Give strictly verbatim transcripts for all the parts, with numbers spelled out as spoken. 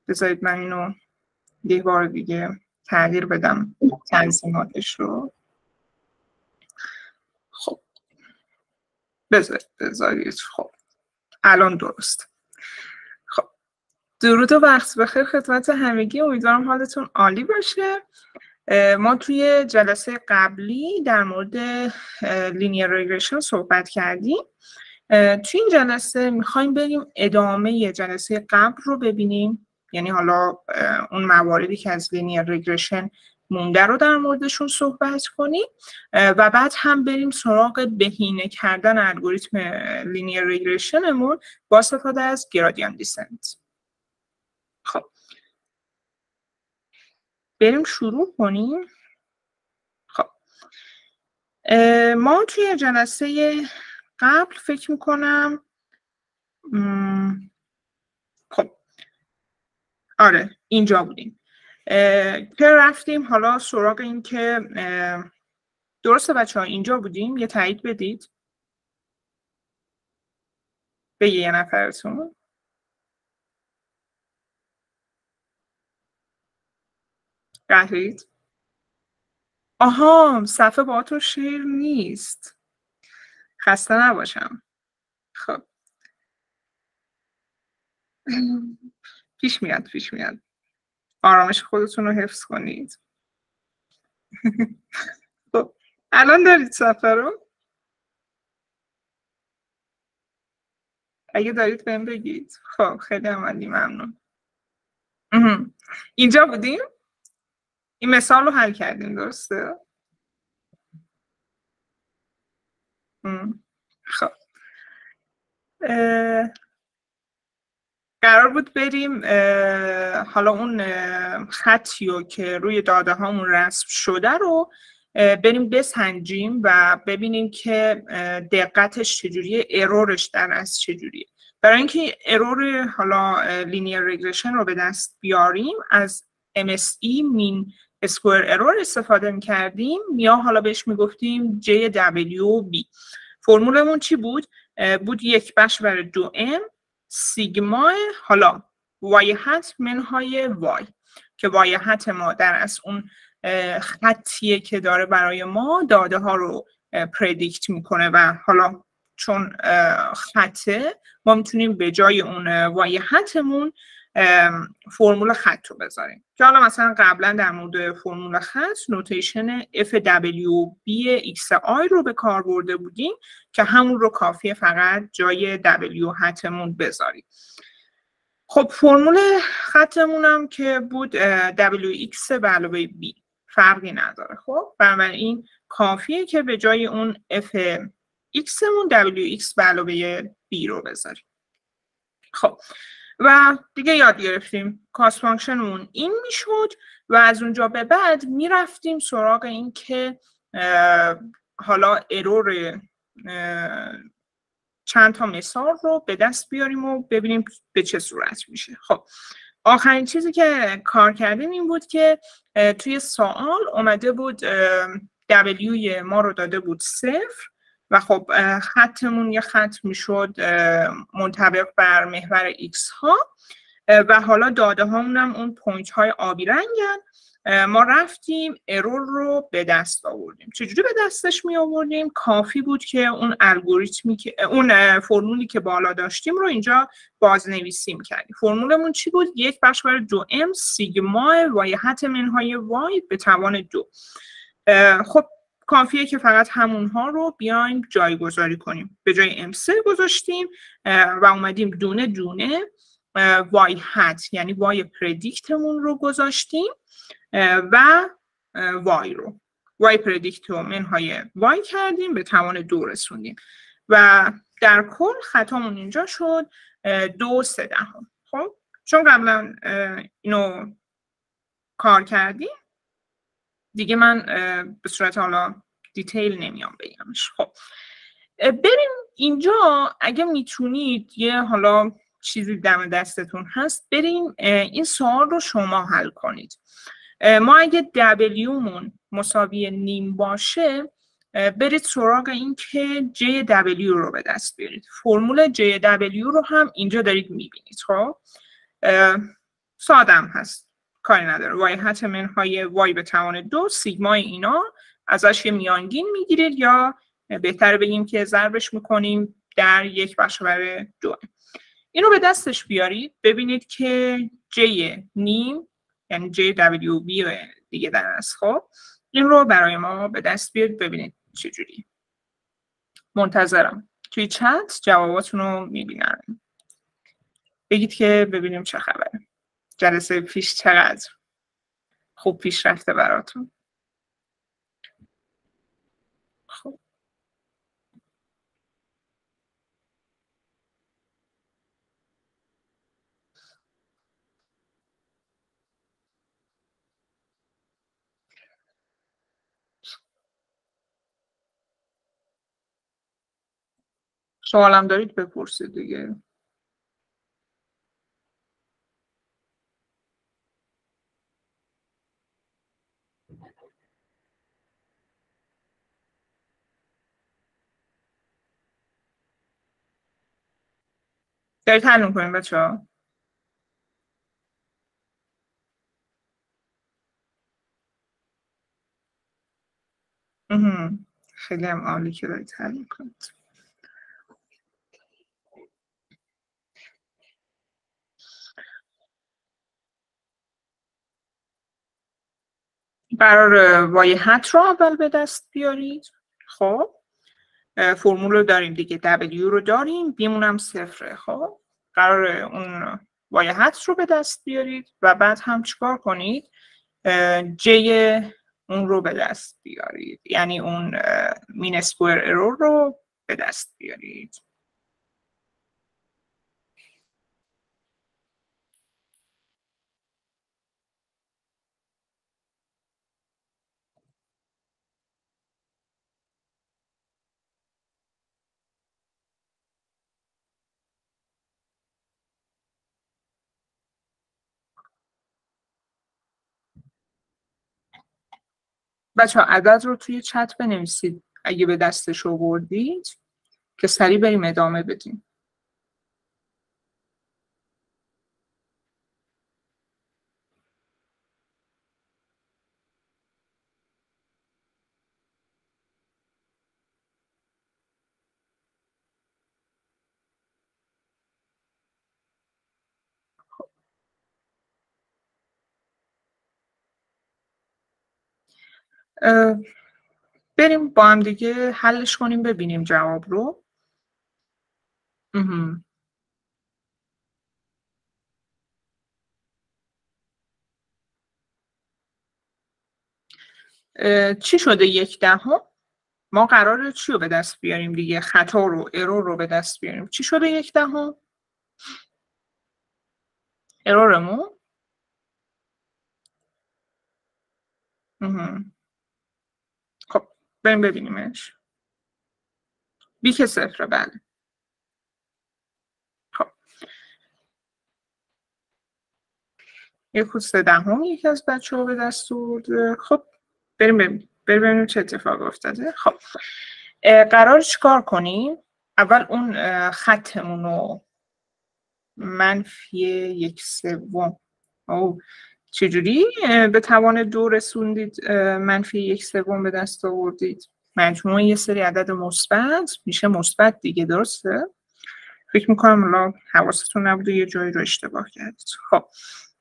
بذارید من اینو یه بار دیگه تغییر بدم تنظیماتش رو. خب بذارید بذارید خب الان درست. خب درود و وقت بخیر خدمت همگی، امیدوارم حالتون عالی باشه. ما توی جلسه قبلی در مورد لینیر ریگرشن صحبت کردیم. توی این جلسه میخوایم بریم ادامه جلسه قبل رو ببینیم، یعنی حالا اون مواردی که از لینیر ریگرشن مونده رو در موردشون صحبت کنیم و بعد هم بریم سراغ بهینه کردن الگوریتم لینیر ریگرشنمون با استفاده از گرادیان دیسنت. خب بریم شروع کنیم. خب ما توی جلسه قبل فکر میکنم خب آره اینجا بودیم که رفتیم حالا سراغ این که درسته بچه ها اینجا بودیم، یه تایید بدید به یه نفرتون. قهرید؟ آها صفحه با تو شیر نیست، خسته نباشم. خب پیش میاد پیش میاد آرامش خودتون رو حفظ کنید. خب الان دارید صفحه رو؟ اگه دارید بهم بگید. خب خیلی عملی ممنون. اینجا بودیم؟ این مثال رو حل کردیم درسته؟ خب قرار بود بریم حالا اون خطی رو که روی داده هامون رسم شده رو بریم بسنجیم و ببینیم که دقتش چجوریه، ارورش در از چجوریه. برای اینکه ارور حالا لینیر ریگرشن رو به دست بیاریم از ام اس ای مین اسکوئر ارور استفاده می‌کردیم، یا حالا بهش میگفتیم جی دبلیو بی. فرمولمون چی بود؟ بود یک بخش بر دو ام سیگما حالا وای هت منهای وای، که وای هت ما در از اون خطیه که داره برای ما داده ها رو پردیکت میکنه و حالا چون خطه ما میتونیم به جای اون وای هتمون فرمول خط رو بذاریم، که حالا مثلا قبلا در مورد فرمول خط نوتیشن اف دبلیو بی ایکس آی رو به کار برده بودیم که همون رو کافیه فقط جای دبلیو هتمون بذاریم. خب فرمول خطمون هم که بود دبلیو ایکس به علاوه بی، فرقی نداره. خب بنابراین کافیه که به جای اون اف ایکسمون دبلیو ایکس به علاوه بی رو بذاریم. خب و دیگه یاد گرفتیم کاست فانکشنمون این میشد و از اونجا به بعد میرفتیم سراغ این که حالا ارور چند تا مثال رو به دست بیاریم و ببینیم به چه صورت میشه. خب آخرین چیزی که کار کردیم این بود که توی سوال اومده بود دبلیوی ما رو داده بود صفر و خب خطمون یه خط میشد منطبق بر محور ایکس ها و حالا داده هامون هم اون پوینت های آبی رنگن. ما رفتیم ارور رو به دست آوردیم. چجوری به دستش می آوردیم؟ کافی بود که اون الگوریتمی که اون فرمولی که بالا داشتیم رو اینجا بازنویسی می‌کردیم. فرمولمون چی بود؟ یک بخش بر دو ام سیگما وای هت منهای وای به توان دو. خب کافیه که فقط همونها رو بیایم جایگذاری کنیم. به جای ام سه گذاشتیم و اومدیم دونه دونه وای هت یعنی وای پردیکتمون رو گذاشتیم و وای رو وای پردیکت رو منهای وای کردیم به توان دو رسوندیم و در کل خطامون اینجا شد دو سه دهم. خب چون قبلا اینو کار کردیم دیگه من به صورت حالا دیتیل نمیام بگمش. خب بریم اینجا اگه میتونید یه حالا چیزی دم دستتون هست بریم این سوال رو شما حل کنید. ما اگه دبلیومون مساوی نیم باشه برید سراغ این که جی دبلیو رو به دست بیارید. فرمول جی دبلیو رو هم اینجا دارید میبینید. خب سادم هست، کاری نداره. وای حت منهای وای به توان دو سیگمای اینا ازش یه میانگین میگیرید، یا بهتر بگیم که ضربش میکنیم در یک برابر دو. این رو به دستش بیارید، ببینید که جی نیم یعنی جی دبلیو بی دیگه در است. خب این رو برای ما به دست بیارید ببینید چجوری. منتظرم توی چت جواباتون رو میبینم، بگید که ببینیم چه خبره. جلسه پیش چقدر خوب پیش رفته براتون. خب سوالم دارید بپرسید دیگه. دارید حل میکنیم بچه ها؟ خیلی هم عالی که دارید حل میکنید. قرار وای حت رو اول به دست بیارید. خب فرمول رو داریم دیگه، W رو داریم، بیمون هم صفره. خب قرار اون وای حت رو به دست بیارید و بعد هم چیکار کنید؟ جی اون رو به دست بیارید، یعنی اون مین اسکوئر ارور رو به دست بیارید. بچه ها عدد رو توی چت بنویسید اگه به دستش آوردید که سریع بریم ادامه بدیم. بریم با هم دیگه حلش کنیم ببینیم جواب رو. مهم. چی شده یک دهم؟ ما قراره چی رو به دست بیاریم دیگه؟ خطا رو، ارور رو به دست بیاریم. چی شده یک دهم؟ ارورمون؟ خب بریم ببینیمش. بی که صفره. بله. خب یک و سه دهم یکی از بچه ها به دست آورده. خب بریم ببینیم بریم ببینیم چه اتفاق افتاده. خب قرار چیکار کنیم؟ اول اون خطمون رو منفی یک سوم. او چجوری به توان دو رسوندید منفی یک سوم به دست آوردید؟ مجموع یه سری عدد مثبت میشه مثبت دیگه، درسته؟ فکر میکنم الان حواستون نبوده، یه جایی رو اشتباه کردید. خب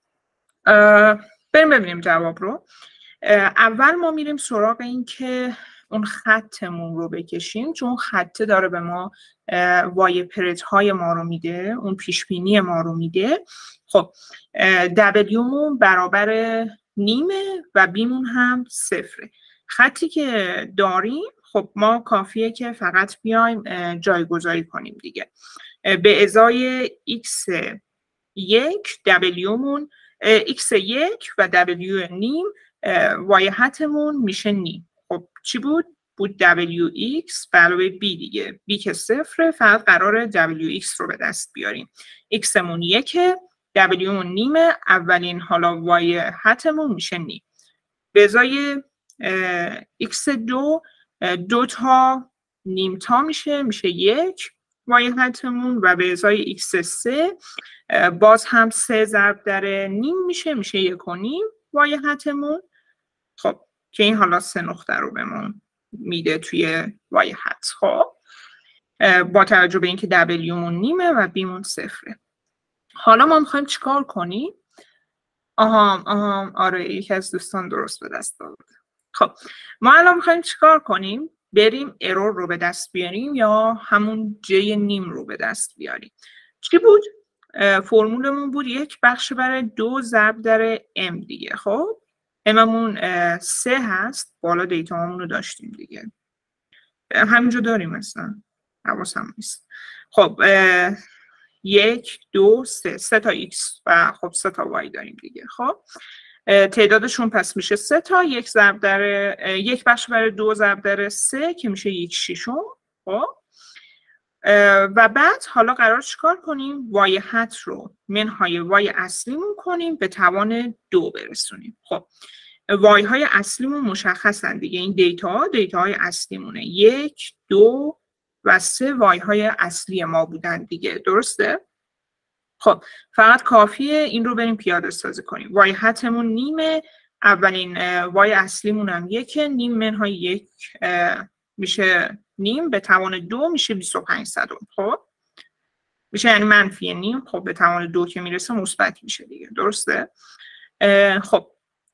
بریم ببینیم جواب رو. اول ما میریم سراغ این که اون خطمون رو بکشیم، چون خطه داره به ما وای پرت های ما رو میده، اون پیش بینی ما رو میده. خب دبلیومون برابر نیمه و بیمون هم صفره. خطی که داریم خب ما کافیه که فقط بیایم جایگذاری کنیم دیگه. به ازای x یک دبلیومون x یک و w نیم وای حتمون میشه نیم. خب چی بود؟ بود wx علاوه b دیگه. b که صفره، فقط قراره wx رو به دست بیاریم. x مون یکه، w مون نیمه، اولین حالا وای حتمون میشه نیم. به ازای x دو دو تا نیم تا میشه میشه یک وای حتمون و به ازای ایکس سه باز هم سه ضرب در نیم میشه میشه یک و نیم وای حتمون. خب که این حالا سه نقطه رو بهمون میده توی وای حت. خب با توجه به اینکه W مون نیمه و B مون صفره. حالا ما میخوایم چیکار کنیم؟ آها آها آره یکی از دوستان درست به دست آورد. خب ما الان میخوایم چیکار کنیم؟ بریم ارور رو به دست بیاریم یا همون J نیم رو به دست بیاریم. چی بود؟ فرمولمون بود یک بخش بر دو ضرب در M دیگه. خب اممون سه هست، بالا دیتا همون رو داشتیم دیگه، همینجا داریم مثلا حواسم نیست. خب یک دو سه سه تا ایکس و خب سه تا وای داریم دیگه. خب تعدادشون پس میشه سه تا، یک ضرب در یک بخش بر دو ضرب در سه که میشه یک شیشم. خب و بعد حالا قرار چیکار کنیم؟ وای حت رو منهای وای اصلیمون کنیم به توان دو برسونیم. خب وای های اصلیمون مشخصن دیگه، این دیتا دیتا های اصلیمونه، یک دو و سه وای های اصلی ما بودن دیگه، درسته؟ خب فقط کافیه این رو بریم پیاده سازی کنیم. وای حتمون نیمه، اولین وای اصلیمون هم یکه، نیم منهای یک میشه نیم به توان دو میشه بیست و پنج صدم. خب میشه یعنی منفی نیم، خب به توان دو که میرسه مثبت میشه دیگه، درسته؟ خب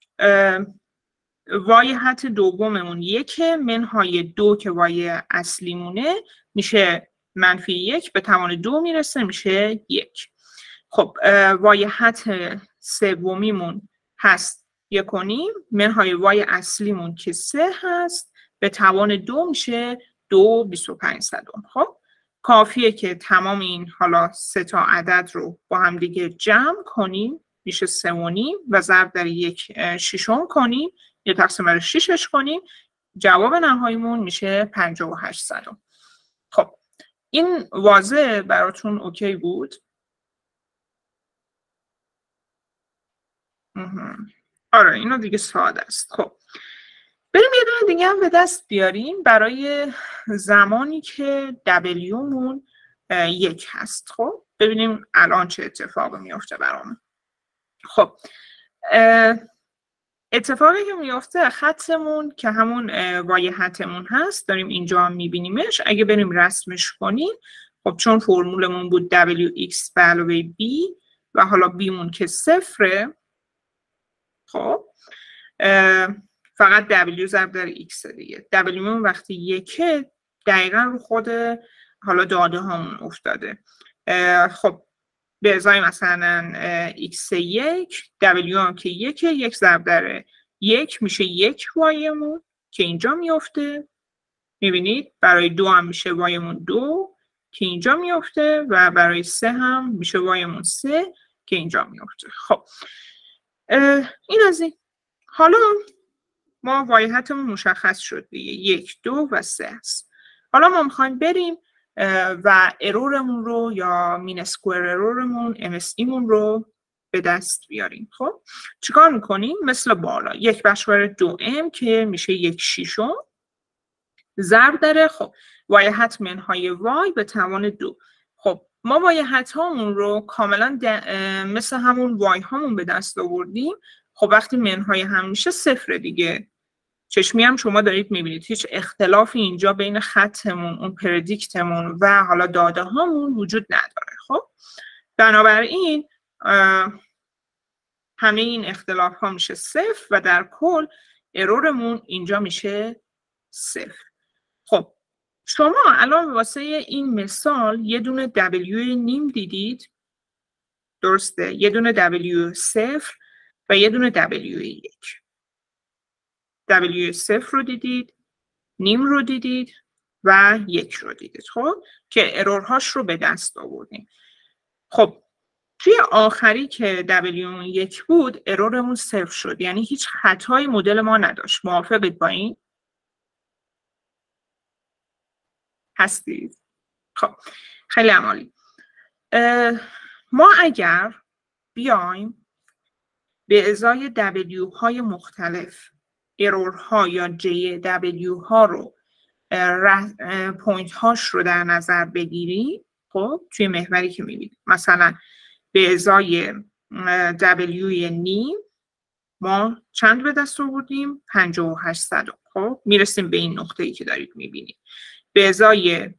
وای حت دوممون یکه، منهای دو که وای اصلیمونه میشه منفی یک به توان دو میرسه میشه یک. خب وای حت سومیمون هست یک و نیم، منهای وای اصلیمون که سه هست به توان دو میشه دو بیست و پنج صدم. خب کافیه که تمام این حالا سه تا عدد رو با هم دیگه جمع کنیم میشه سه و نیم و ضرب در یک شیشم کنیم، یه تقسیم بر شیشش کنیم، جواب نهاییمون میشه پنجاه و هشت صدم. خب این واضح براتون اوکی بود؟ آره اینو دیگه ساده است. خب بریم یه دونه دیگه هم به دست بیاریم برای زمانی که W مون یک هست. خب ببینیم الان چه اتفاقی میفته برامون. خب اتفاقی که میفته خطمون که همون وای حتمون هست داریم اینجا هم میبینیمش. اگه بریم رسمش کنیم، خب چون فرمولمون بود Wx به علاوه B و حالا B مون که صفره، خب فقط W ضرب در X دیگه. W مون وقتی یکه دقیقا رو خود حالا داده هامون افتاده. خب به ازای مثلا X یک، W هم که یکه، یک ضرب در یک میشه یک وایمون که اینجا میفته. میبینید برای دو هم میشه وایمون دو که اینجا میفته و برای سه هم میشه وایمون سه که اینجا میفته. خب این از این. حالا ما وای حتمون مشخص شد دیگه، یک دو و سه است. حالا ما میخوایم بریم و ارورمون رو یا مین اسکوئر ارورمون ام اس ای مون رو به دست بیاریم. خب چیکار میکنیم؟ مثل بالا یک بخش بر دو ام که میشه یک شیشم ضرب داره خب وای حت منهای وای به توان دو. خب ما وای حت هامون رو کاملا مثل همون وای هامون به دست آوردیم. خب وقتی منهای هم میشه صفر دیگه، چشمی هم شما دارید میبینید هیچ اختلافی اینجا بین خطمون اون پردیکتمون و حالا داده هامون وجود نداره. خب بنابراین همه این اختلاف ها میشه صفر و در کل ارورمون اینجا میشه صفر. خب شما الان واسه این مثال یه دونه W نیم دیدید، درسته؟ یه دونه W صفر و یه دونه W یک. W صفر رو دیدید، نیم رو دیدید و یک رو دیدید. خب که ارورهاش رو به دست آوردیم. خب توی آخری که W یک بود ارورمون صفر شد، یعنی هیچ خطای مدل ما نداشت. موافقید با این؟ هستید؟ خب خیلی عالی. ما اگر بیایم به ازای W های مختلف ارورها یا جی دبلیو ها رو پوینت هاش رو در نظر بگیری، خب توی محوری که میبینید مثلا به ازای W نیم ما چند به دست آوردیم؟ پنجاه و هشت صدم. خب میرسیم به این نقطه‌ای که دارید میبینید. به ازای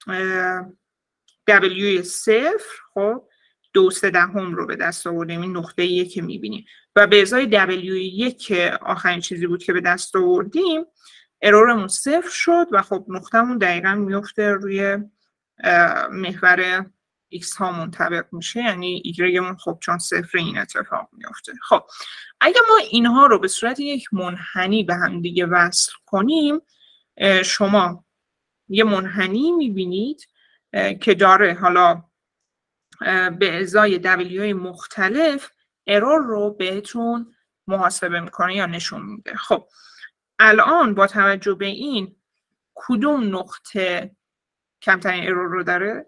W صفر خب دو سه دهم رو به دست آوردیم، این نقطه‌ایه که میبینیم، و به ازای W یک که آخرین چیزی بود که به دست آوردیم ارورمون صفر شد و خب نقطه‌مون دقیقاً میفته روی محور x ها منطبق میشه، یعنی y مون خب چون صفر این اتفاق میفته. خب اگه ما اینها رو به صورت یک منحنی به هم دیگه وصل کنیم، شما یه منحنی میبینید که داره حالا به ازای W مختلف ارور رو بهتون محاسبه میکنه یا نشون میده. خب الان با توجه به این کدوم نقطه کمترین ارور رو داره؟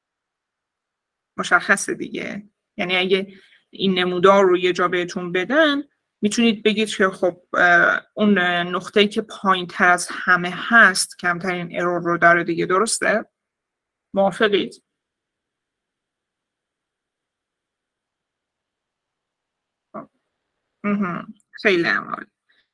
مشخصه دیگه. یعنی اگه این نمودار رو یه جا بهتون بدن میتونید بگید که خب اون نقطه‌ای که پایین تر از همه هست کمترین ارور رو داره دیگه، درسته؟ موافقید؟ خیلی عمالی.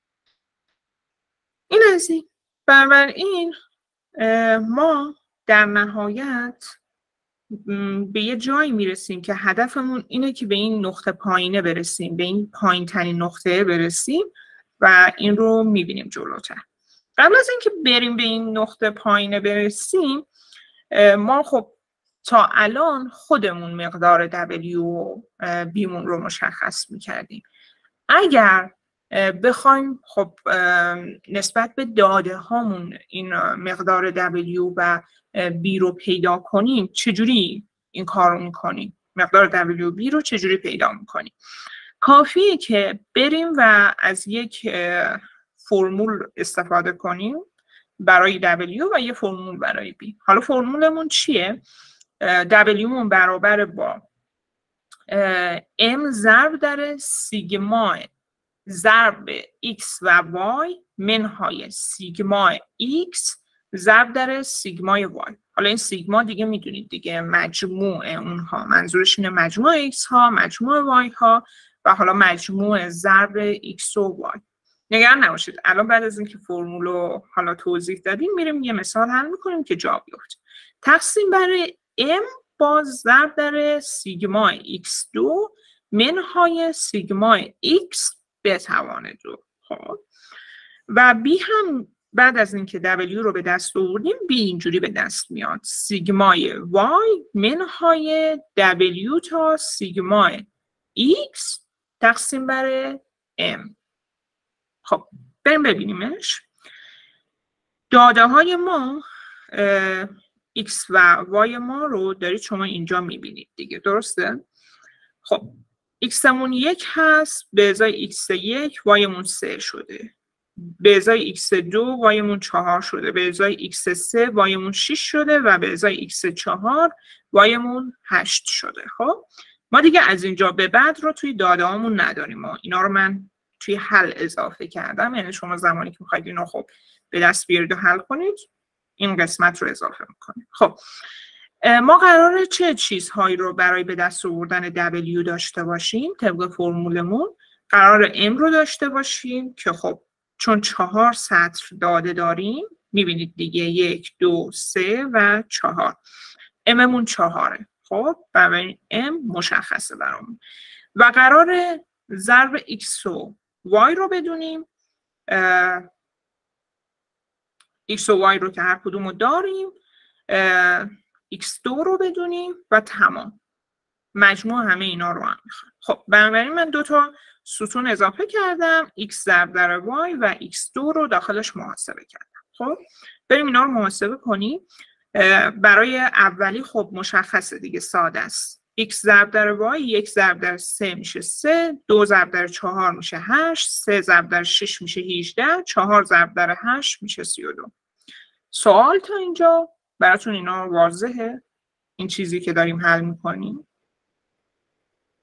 این از این. بنابراین ما در نهایت به یه جایی میرسیم که هدفمون اینه که به این نقطه پایینه برسیم، به این پایین ترین نقطه برسیم و این رو میبینیم جلوتر. قبل از اینکه بریم به این نقطه پایینه برسیم، ما خب تا الان خودمون مقدار W و B مون رو مشخص میکردیم. اگر بخوایم خب نسبت به داده هامون این مقدار W و B رو پیدا کنیم، چجوری این کار رو میکنیم؟ مقدار W و B رو چجوری پیدا میکنیم؟ کافیه که بریم و از یک فرمول استفاده کنیم برای W و یه فرمول برای B. حالا فرمولمون چیه؟ W مون برابر با M ضرب در سیگما ضرب x و y منهای سیگما x ضرب در سیگمای y. حالا این سیگما دیگه میدونید دیگه مجموع اونها، منظورش اینه مجموع x ها، مجموع y ها و حالا مجموع ضرب x و y. نگران نباشید، الان بعد از اینکه فرمول رو حالا توضیح دادیم میریم یه مثال حل میکنیم که جا بیفته. تقسیم بر m با ضرب در سیگما x دو منهای سیگما x به توان دو. خب و B هم بعد از اینکه W رو به دست آوردیم B اینجوری به دست میاد، سیگمای Y منهای W تا سیگمای X تقسیم بر M. خب بریم ببینیمش. داده های ما X و Y ما رو دارید شما اینجا میبینید دیگه، درسته؟ خب X مون یک هست، به ازای X یک Y مون سه شده، به ازای X دو Y مون چهار شده، به ازای X سه Y مون شش شده و به ازای X چهار Y مون هشت شده. خب ما دیگه از اینجا به بعد رو توی داده هامون نداریم، ما اینا رو من توی حل اضافه کردم، یعنی شما زمانی که میخواید اینو خب به دست بیارید و حل کنید این قسمت رو اضافه میکنید. خب ما قراره چه چیزهایی رو برای به دست آوردن W داشته باشیم؟ طبق فرمولمون قرار M رو داشته باشیم که خب چون چهار سطر داده داریم میبینید دیگه یک، دو، سه و چهار. M مون چهاره. خب بنابراین M مشخصه برامون و قرار ضرب X و Y رو بدونیم، X و Y رو که هر کدوم رو داریم، X دو رو بدونیم و تمام. مجموع همه اینا رو هم میخوام. خب بنابراین من دو تا ستون اضافه کردم، X ضرب در Y و X دو رو داخلش محاسبه کردم. خب بریم اینا رو محاسبه کنیم. برای اولی خب مشخصه دیگه، ساده است. X ضرب در Y یک ضرب در سه میشه سه، دو ضرب در چهار میشه هشت، سه ضرب در شش میشه هجده، چهار ضرب در هشت میشه سی و دو. سوال تا اینجا براتون اینا واضحه؟ این چیزی که داریم حل میکنیم؟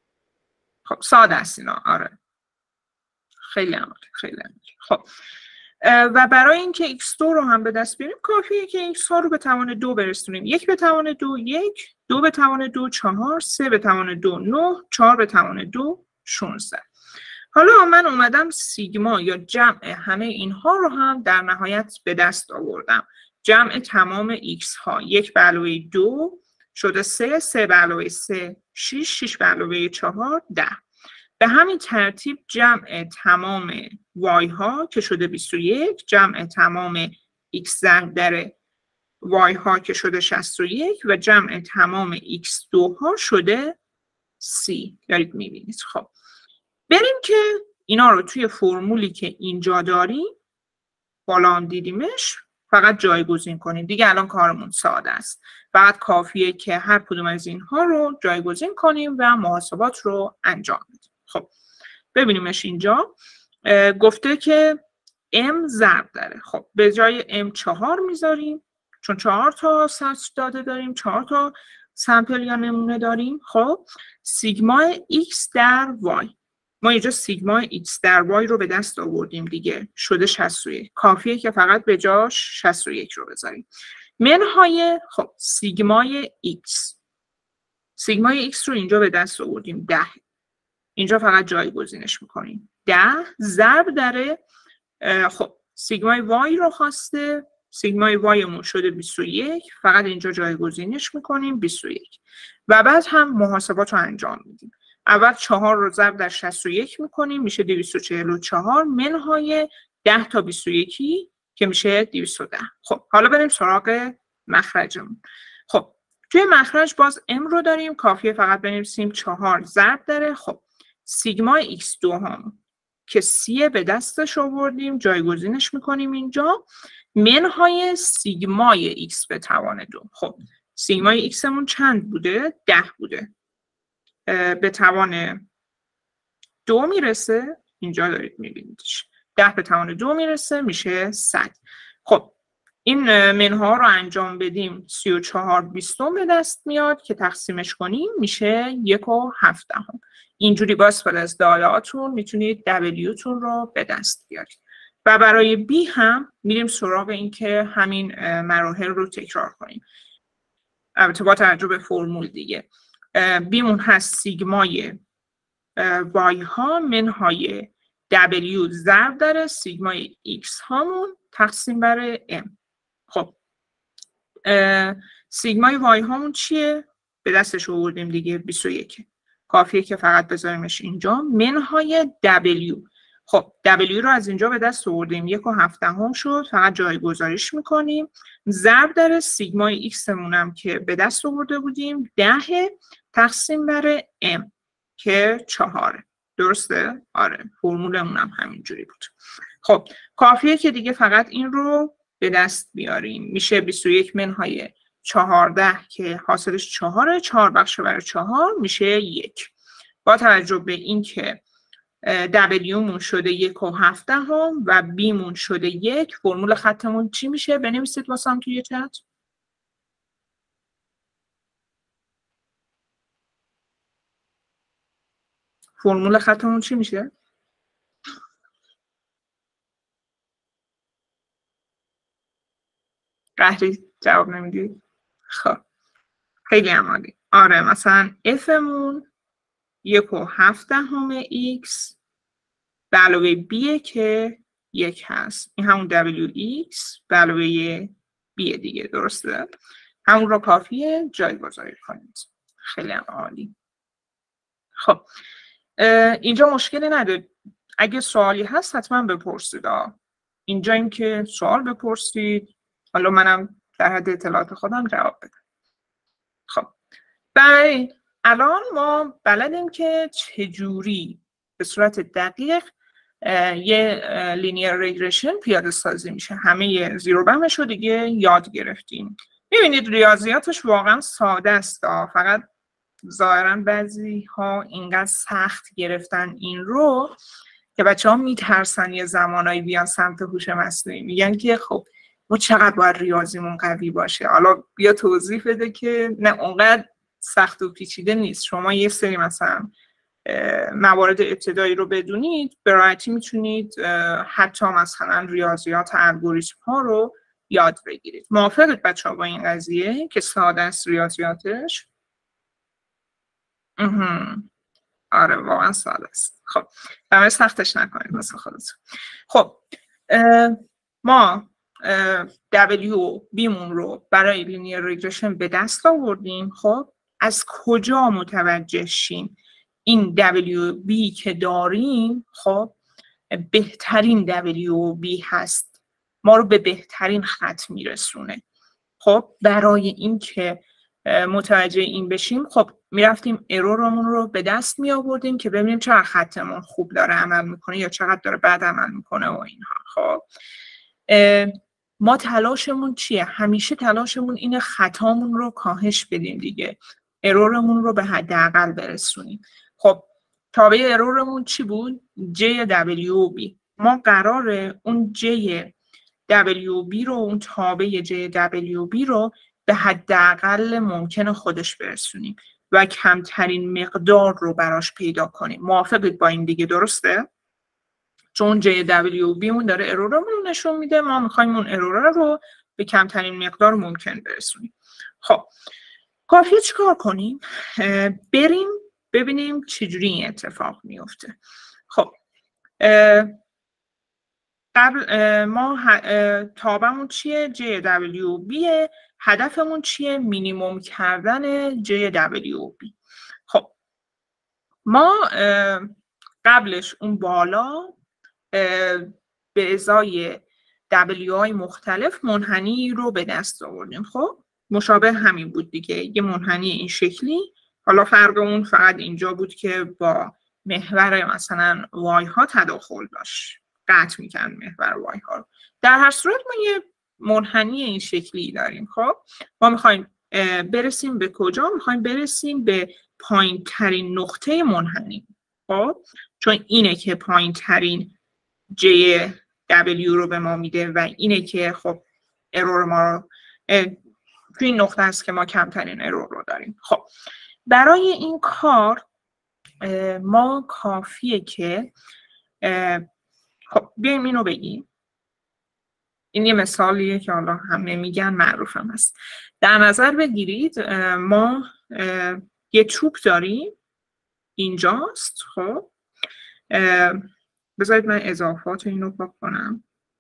خب ساده است اینا. آره خیلی عمالی خیلی عمالی. خب و برای اینکه ایکس دو رو هم به دست بیاریم کافیه که ایکس ها رو به توان دو برسونیم. یک به توان دو یک، دو به توان دو چهار، سه به توان دو نه، چهار به توان دو شانزده. حالا من اومدم سیگما یا جمع همه اینها رو هم در نهایت به دست آوردم. جمع تمام ایکس ها، یک به علاوه دو شده سه، سه به علاوه سه شش، شش به علاوه چهار ده. به همین ترتیب جمع تمام وای ها که شده بیست و یک، جمع تمام ایکس ضرب در وای ها که شده شصت و یک و جمع تمام ایکس دو ها شده سی. دارید میبینید. خب بریم که اینا رو توی فرمولی که اینجا داریم بالا هم دیدیمش فقط جایگزین کنیم. دیگه الان کارمون ساده است. فقط کافیه که هر کدوم از اینها رو جایگزین کنیم و محاسبات رو انجام بدیم. خب ببینیمش اینجا گفته که m ضرب داره. خب به جای m چهار میذاریم چون چهار تا سطح داده داریم، چهار تا سمپل یا نمونه داریم. خب سیگما x در y، ما اینجا سیگما x در y رو به دست آوردیم دیگه، شده شصت و یک. کافیه که فقط به جاش شصت و یک رو بذاریم. منهای خب سیگمای x، سیگمای x رو اینجا به دست آوردیم ده، اینجا فقط جایگزینش میکنیم. ده ضرب در خب سیگمای y رو خواسته، سیگمای y مون شده بیست و یک، فقط اینجا جایگزینش میکنیم بیست و یک و بعد هم محاسبات رو انجام میدیم. اول چهار رو ضرب در شصت و یک میکنیم میشه دویست و چهل و چهار منهای ده تا بیست و یک که میشه دویست و ده. خب حالا بریم سراغ مخرجمون. خب توی مخرج باز m رو داریم، کافیه فقط بنویسیم چهار ضرب داره خب سیگما ایکس دو هم که سی به دستش آوردیم جایگزینش میکنیم اینجا منهای سیگمای ایکس به توان دو. خب سیگمای ایکسمون چند بوده؟ ده بوده، به توان دو میرسه، اینجا دارید میبینیدش ده به توان دو میرسه میشه صد. خب این منها رو انجام بدیم سی و چهار بیستم به دست میاد که تقسیمش کنیم میشه یک و هفدهم. اینجوری با استفاده از داله‌هاتون میتونید دبلیو تون رو به دست بیارید. و برای بی هم میریم سراغ این که همین مراحل رو تکرار کنیم، البته با توجه به فرمول دیگه. بیمون هست سیگمای وای ها منهای دبلیو ضرب در سیگمای ایکس هامون تقسیم بر ام. خب سیگمای وای هامون چیه؟ به دستش آوردیم دیگه بیست و یک، کافیه که فقط بذاریمش اینجا منهای دبلیو. خب دبلیو رو از اینجا به دست آوردیم یک و هفدهم شد، فقط جایگذاریش میکنیم ضرب در سیگمای ایکس مونم که به دست آورده بودیم ده تقسیم بر ام که چهاره. درسته؟ آره فرمولمون هم همینجوری بود. خب کافیه که دیگه فقط این رو به دست بیاریم میشه بیست و یک منهای چهارده که حاصلش چهاره، چهار بخش بر چهار میشه یک. با توجه به این که دبلیو مون شده یک و هفدهم و بی مون شده یک، فرمول خطمون چی میشه؟ بنویسید واسم توی چت. فرمول خطمون چی میشه؟ قهری جواب نمیدید؟ خب خیلی عمالی. آره مثلا F مون یک و هفدهم ایکس به علاوه B که یک هست، این همون دبلیو ایکس به علاوه B دیگه. درسته؟ همون رو کافیه جایگذاری کنید. خیلی عالی. خب اینجا مشکلی نداره، اگه سوالی هست حتما بپرسید. اینجا این که سوال بپرسید، حالا منم در حد اطلاعات خودم جواب بدم. خب برای الان ما بلدیم که چجوری به صورت دقیق یه لینیر ریگرشن پیاده سازی میشه. همه زیرو بمش رو دیگه یاد گرفتیم. میبینید ریاضیاتش واقعا ساده است، فقط ظاهرا بعضی ها اینقدر سخت گرفتن این رو که بچه ها میترسن یه زمانایی بیان سمت هوش مصنوعی، میگن که خب ما چقدر باید ریاضیمون قوی باشه. حالا بیا توضیح بده که نه اونقدر سخت و پیچیده نیست. شما یه سری مثلا موارد ابتدایی رو بدونید به راحتی میتونید حتی مثلا ریاضیات الگوریتم ها رو یاد بگیرید. موافقید بچه ها با این قضیه که ساده است ریاضیاتش؟ آره واقعا ساده است. خب برای سختش نکنید واسه خودتون. خب ما دبلیو بی مون رو برای لینیر ریگرشن به دست آوردیم. خب از کجا متوجه شیم این دبلیو بی که داریم خب بهترین دبلیو بی هست، ما رو به بهترین خط میرسونه؟ خب برای این که متوجه این بشیم خب میرفتیم ارورمون رو به دست می آوردیم که ببینیم چقدر خطمون خوب داره عمل میکنه یا چقدر داره بد عمل میکنه و اینها. خب ما تلاشمون چیه؟ همیشه تلاشمون اینه خطامون رو کاهش بدیم دیگه، ارورمون رو به حداقل برسونیم. خب تابع ارورمون چی بود؟ جی دبلیو بی. ما قراره اون جی دبلیو بی رو، اون تابع جی دبلیو بی رو به حداقل ممکن خودش برسونیم و کمترین مقدار رو براش پیدا کنیم. موافقید با این دیگه؟ درسته؟ چون جی دبلیو بی مون داره ارورمون رو نشون میده، ما میخوایم اون ارور رو به کمترین مقدار ممکن برسونیم. خب کافیه چیکار کنیم؟ بریم ببینیم چجوری این اتفاق میفته. خب قبل ما تابمون چیه؟ جی دبلیو بیه. هدفمون چیه؟ مینیموم کردن جی دبلیو بی. خب ما قبلش اون بالا به ازای دبلیو های مختلف منحنی رو به دست آوردیم. خب مشابه همین بود دیگه، یه منحنی این شکلی. حالا فرق اون فقط اینجا بود که با محور مثلا وای ها تداخل داشت، قطع میکنن محور وای ها رو. در هر صورت ما یه منحنی این شکلی داریم. خب ما میخوایم برسیم به کجا؟ میخوایم برسیم به پایین ترین نقطه منحنی. خب چون اینه که پایین ترین جی دبلیو رو به ما میده و اینه که خب ارور ما رو توی این نقطه است که ما کمترین ارور رو داریم. خب برای این کار ما کافیه که خب بیایم اینو بگیم. این یه مثالیه که حالا همه میگن، معروفم هست. در نظر بگیرید ما یه توپ داریم اینجاست. خب بذارید من اضافات اینو پاک کنم.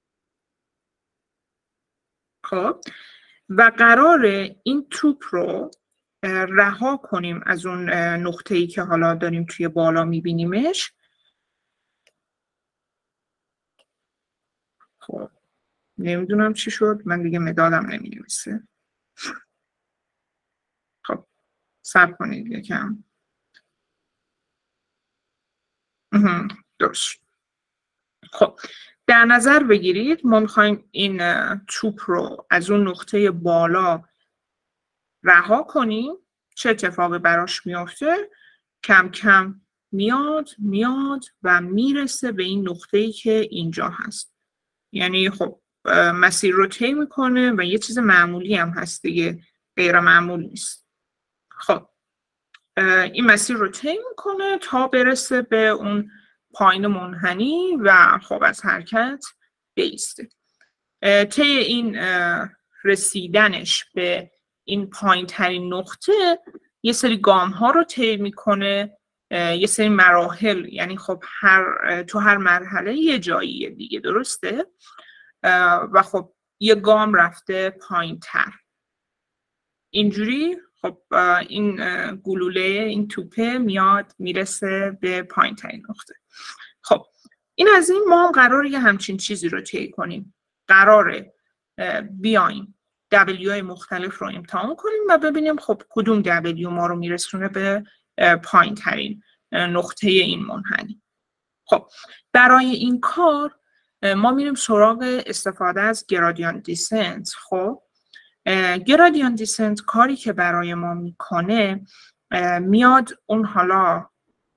خب و قراره این توپ رو رها کنیم از اون نقطه‌ای که حالا داریم توی بالا میبینیمش. خب نمیدونم چی شد، من دیگه مدادم نمی‌نویسه. خب صبر کنید یکم. درست. خب در نظر بگیرید ما میخوایم این توپ رو از اون نقطه بالا رها کنیم. چه اتفاقی براش میفته؟ کم کم میاد میاد و میرسه به این نقطه‌ای که اینجا هست. یعنی خب مسیر رو طی میکنه و یه چیز معمولی هم هست دیگه، غیر معمول نیست. خب این مسیر رو طی میکنه تا برسه به اون پایین منحنی و خب از حرکت بیسته. طی این رسیدنش به این پایین ترین نقطه یه سری گام ها رو طی میکنه، یه سری مراحل، یعنی خب هر تو هر مرحله یه جاییه دیگه، درسته؟ و خب یه گام رفته پایین تر. اینجوری خب این گلوله، این توپه میاد میرسه به پایین ترین نقطه. خب این از این ما هم قراره یه همچین چیزی رو طی کنیم. قراره بیایم دبلیو های مختلف رو امتحان کنیم و ببینیم خب کدوم دبلیو ما رو میرسونه به پایین ترین نقطه این منحنی. خب برای این کار ما میریم سراغ استفاده از گرادیان دیسنت. خب گرادیان دیسنت کاری که برای ما میکنه، میاد اون حالا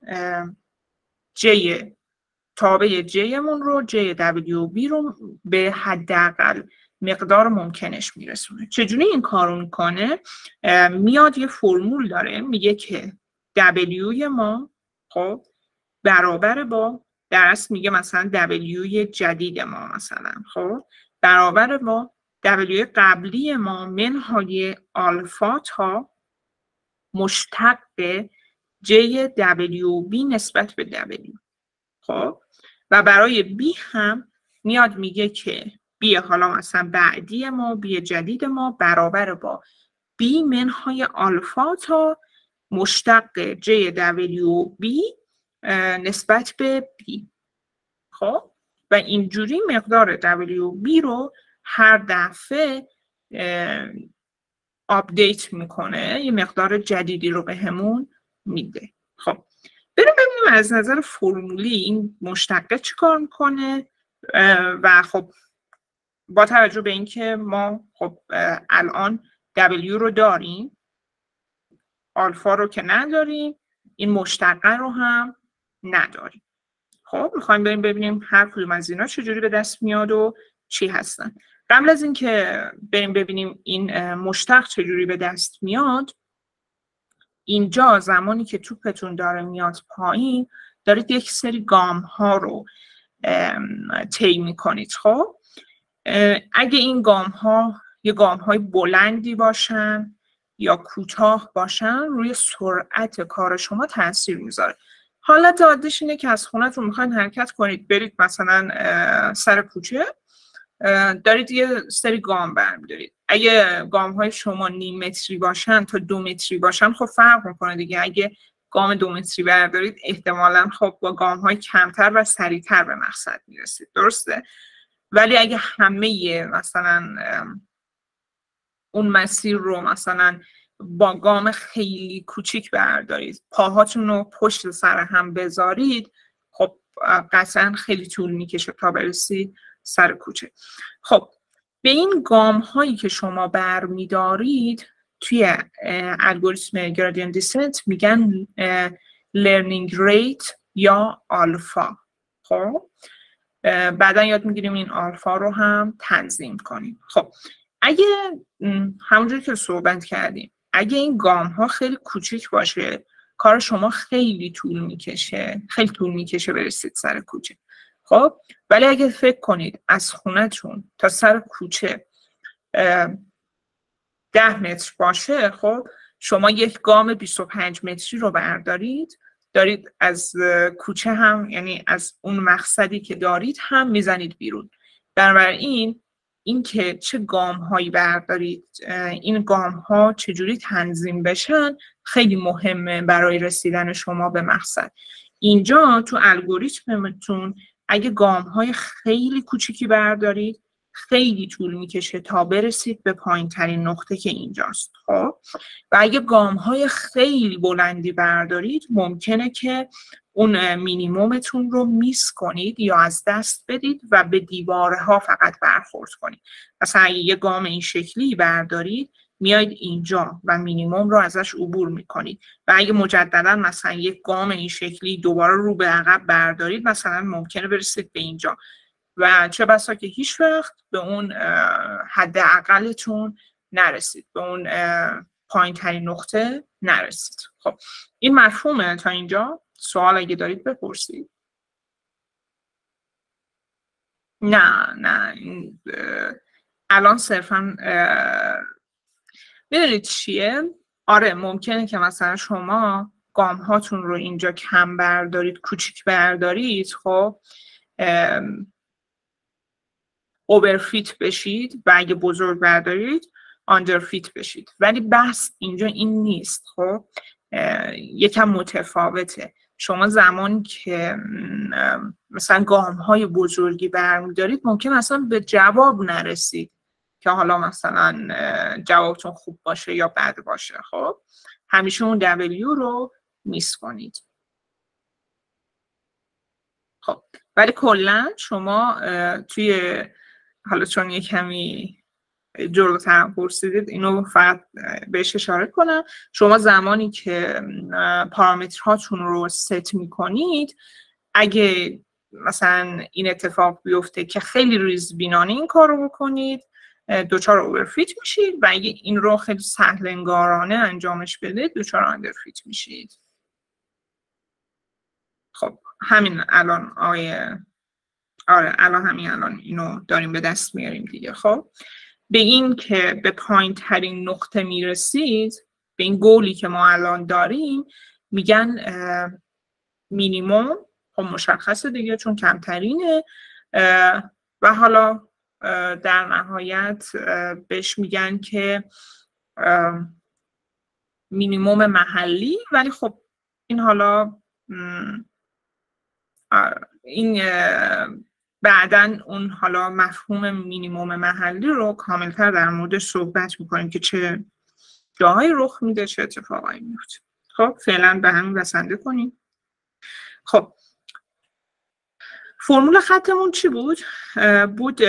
جی تابع جیمون رو، جی دبلیو بی رو به حداقل مقدار ممکنش میرسونه. چجوری این کارو میکنه؟ میاد یه فرمول داره، میگه که دبلیوی ما خب برابر با در اصل میگه مثلا W جدید ما مثلا خب برابر با W قبلی ما منهای آلفا تا مشتق J W B نسبت به W. خب و برای B هم میاد میگه که B حالا مثلا بعدی ما B جدید ما برابر با B منهای آلفا تا مشتق J W B نسبت به B. خب و اینجوری مقدار W B رو هر دفعه آپدیت میکنه، یه مقدار جدیدی رو بهمون میده. خب بریم ببینیم از نظر فرمولی این مشتقه چی کار میکنه و خب با توجه به اینکه ما خب الان W رو داریم، آلفا رو که نداریم، این مشتقه رو هم نداریم. خب میخوایم بریم ببینیم هر کدوم از اینا چجوری به دست میاد و چی هستن. قبل از اینکه بریم ببینیم این مشتق چجوری به دست میاد، اینجا زمانی که توپتون داره میاد پایین دارید یک سری گام ها رو طی میکنید. خب اگه این گام ها یه گام های بلندی باشن یا کوتاه باشن روی سرعت کار شما تاثیر میذاره. حالت عادیش اینه که از خونه‌تون میخواین حرکت کنید برید مثلا سر کوچه، دارید یه سری گام برمیدارید. اگه گام های شما نیم متری باشن تا دو متری باشن خب فرق میکنه دیگه. اگه گام دو متری بردارید احتمالاً خب با گام های کمتر و سریعتر به مقصد میرسید، درسته؟ ولی اگه همه مثلا اون مسیر رو مثلا با گام خیلی کوچیک بردارید، پاهاتون رو پشت سر هم بذارید، خب قطعا خیلی طول میکشه تا برسید سر کوچه. خب به این گام هایی که شما برمیدارید توی الگوریتم گرادیانت دیسنت میگن لرنینگ ریت یا آلفا. خب بعدا یاد میگیریم این آلفا رو هم تنظیم کنیم. خب اگه همونجوری که صحبت کردیم اگه این گام ها خیلی کوچیک باشه کار شما خیلی طول میکشه، خیلی طول میکشه برسید سر کوچه. خب ولی اگه فکر کنید از خونه‌تون تا سر کوچه ده متر باشه، خب شما یک گام بیست و پنج متری رو بردارید، دارید از کوچه هم یعنی از اون مقصدی که دارید هم میزنید بیرون. بنابراین این که چه گام هایی بردارید، این گام ها چجوری تنظیم بشن خیلی مهمه برای رسیدن شما به مقصد. اینجا تو الگوریتمتون اگه گام های خیلی کوچیکی بردارید خیلی طول میکشه تا برسید به پایین ترین نقطه که اینجاست. خب و اگه گام های خیلی بلندی بردارید ممکنه که اون مینیمومتون رو میس کنید یا از دست بدید و به دیوارها فقط برخورد کنید. مثلا اگه یه گام این شکلی بردارید میاید اینجا و مینیموم رو ازش عبور میکنید و اگه مجددا مثلا یک گام این شکلی دوباره رو به عقب بردارید مثلا ممکنه برسید به اینجا و چه بسا که هیچ وقت به اون حد اقلتون نرسید، به اون پایین ترین نقطه نرسید. خب این مفهومه تا اینجا؟ سوال اگه دارید بپرسید. نه نه الان صرفا میدونید چیه؟ آره ممکنه که مثلا شما گام هاتون رو اینجا کم بردارید، کوچیک بردارید، خب اوورفیت بشید و اگه بزرگ بردارید آندرفیت بشید. ولی بحث اینجا این نیست. خب یکم متفاوته. شما زمانی که مثلا گام های بزرگی برمیدارید ممکن اصلا به جواب نرسید که حالا مثلا جوابتون خوب باشه یا بد باشه. خب همیشه اون W رو میس کنید. خب ولی کلا شما توی حالا چون یه کمی جلوتر پرسیدید اینو فقط بهش اشاره کنم، شما زمانی که پارامترهاتون رو ست میکنید اگه مثلا این اتفاق بیفته که خیلی ریزبینانه این کار رو بکنید دوچار اوورفیت میشید و اگه این رو خیلی سهل انگارانه انجامش بدید دوچار آندرفیت میشید. خب همین الان آیه آره الان همین الان اینو داریم به دست میاریم دیگه. خب به این که به پایین ترین نقطه میرسید، به این گولی که ما الان داریم میگن مینیموم. خب مشخصه دیگه چون کمترینه و حالا در نهایت بهش میگن که مینیموم محلی، ولی خب این حالا این بعداً اون حالا مفهوم مینیموم محلی رو کاملتر در موردش صحبت میکنیم که چه جاهایی رخ میده، چه اتفاقایی میفته. خب فعلا به همین بسنده کنیم. خب فرمول خطمون چی بود؟ بود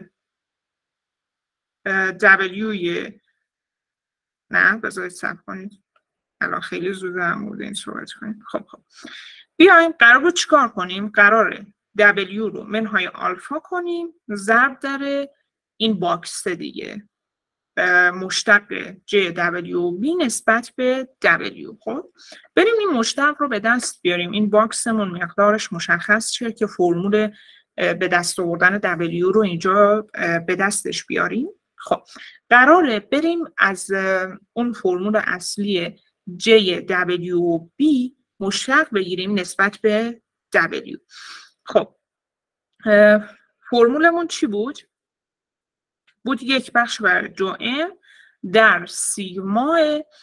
W نه بذارید صبر کنید، الان خیلی زوده در مورد این صحبت کنیم. خب خب بیایم قرار رو چیکار کنیم؟ قراره W رو منهای آلفا کنیم ضرب در این باکس دیگه، مشتق جی دبلیو بی نسبت به W. خب بریم این مشتق رو به دست بیاریم. این باکسمون مقدارش مشخص شه که فرمول به دست آوردن W رو اینجا به دستش بیاریم. خب قراره بریم از اون فرمول اصلی جی دبلیو بی مشتق بگیریم نسبت به W. خب فرمولمون چی بود؟ بود یک بخش بر دو ام در سیگما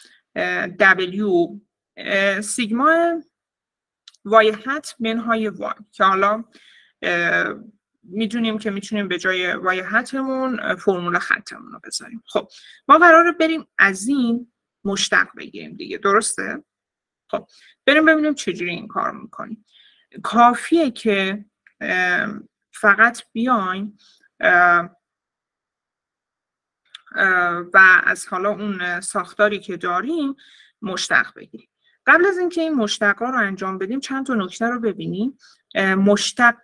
W سیگما وای هت منهای وای، که حالا میدونیم که میتونیم به جای وای هتمون فرمول خطمون رو بذاریم. خب ما قراره بریم از این مشتق بگیریم دیگه، درسته؟ خب بریم ببینیم چجوری این کار میکنیم. کافیه که فقط بیایم و از حالا اون ساختاری که داریم مشتق بگیریم. قبل از اینکه این مشتقا رو انجام بدیم چند تا نکته رو ببینیم. مشتق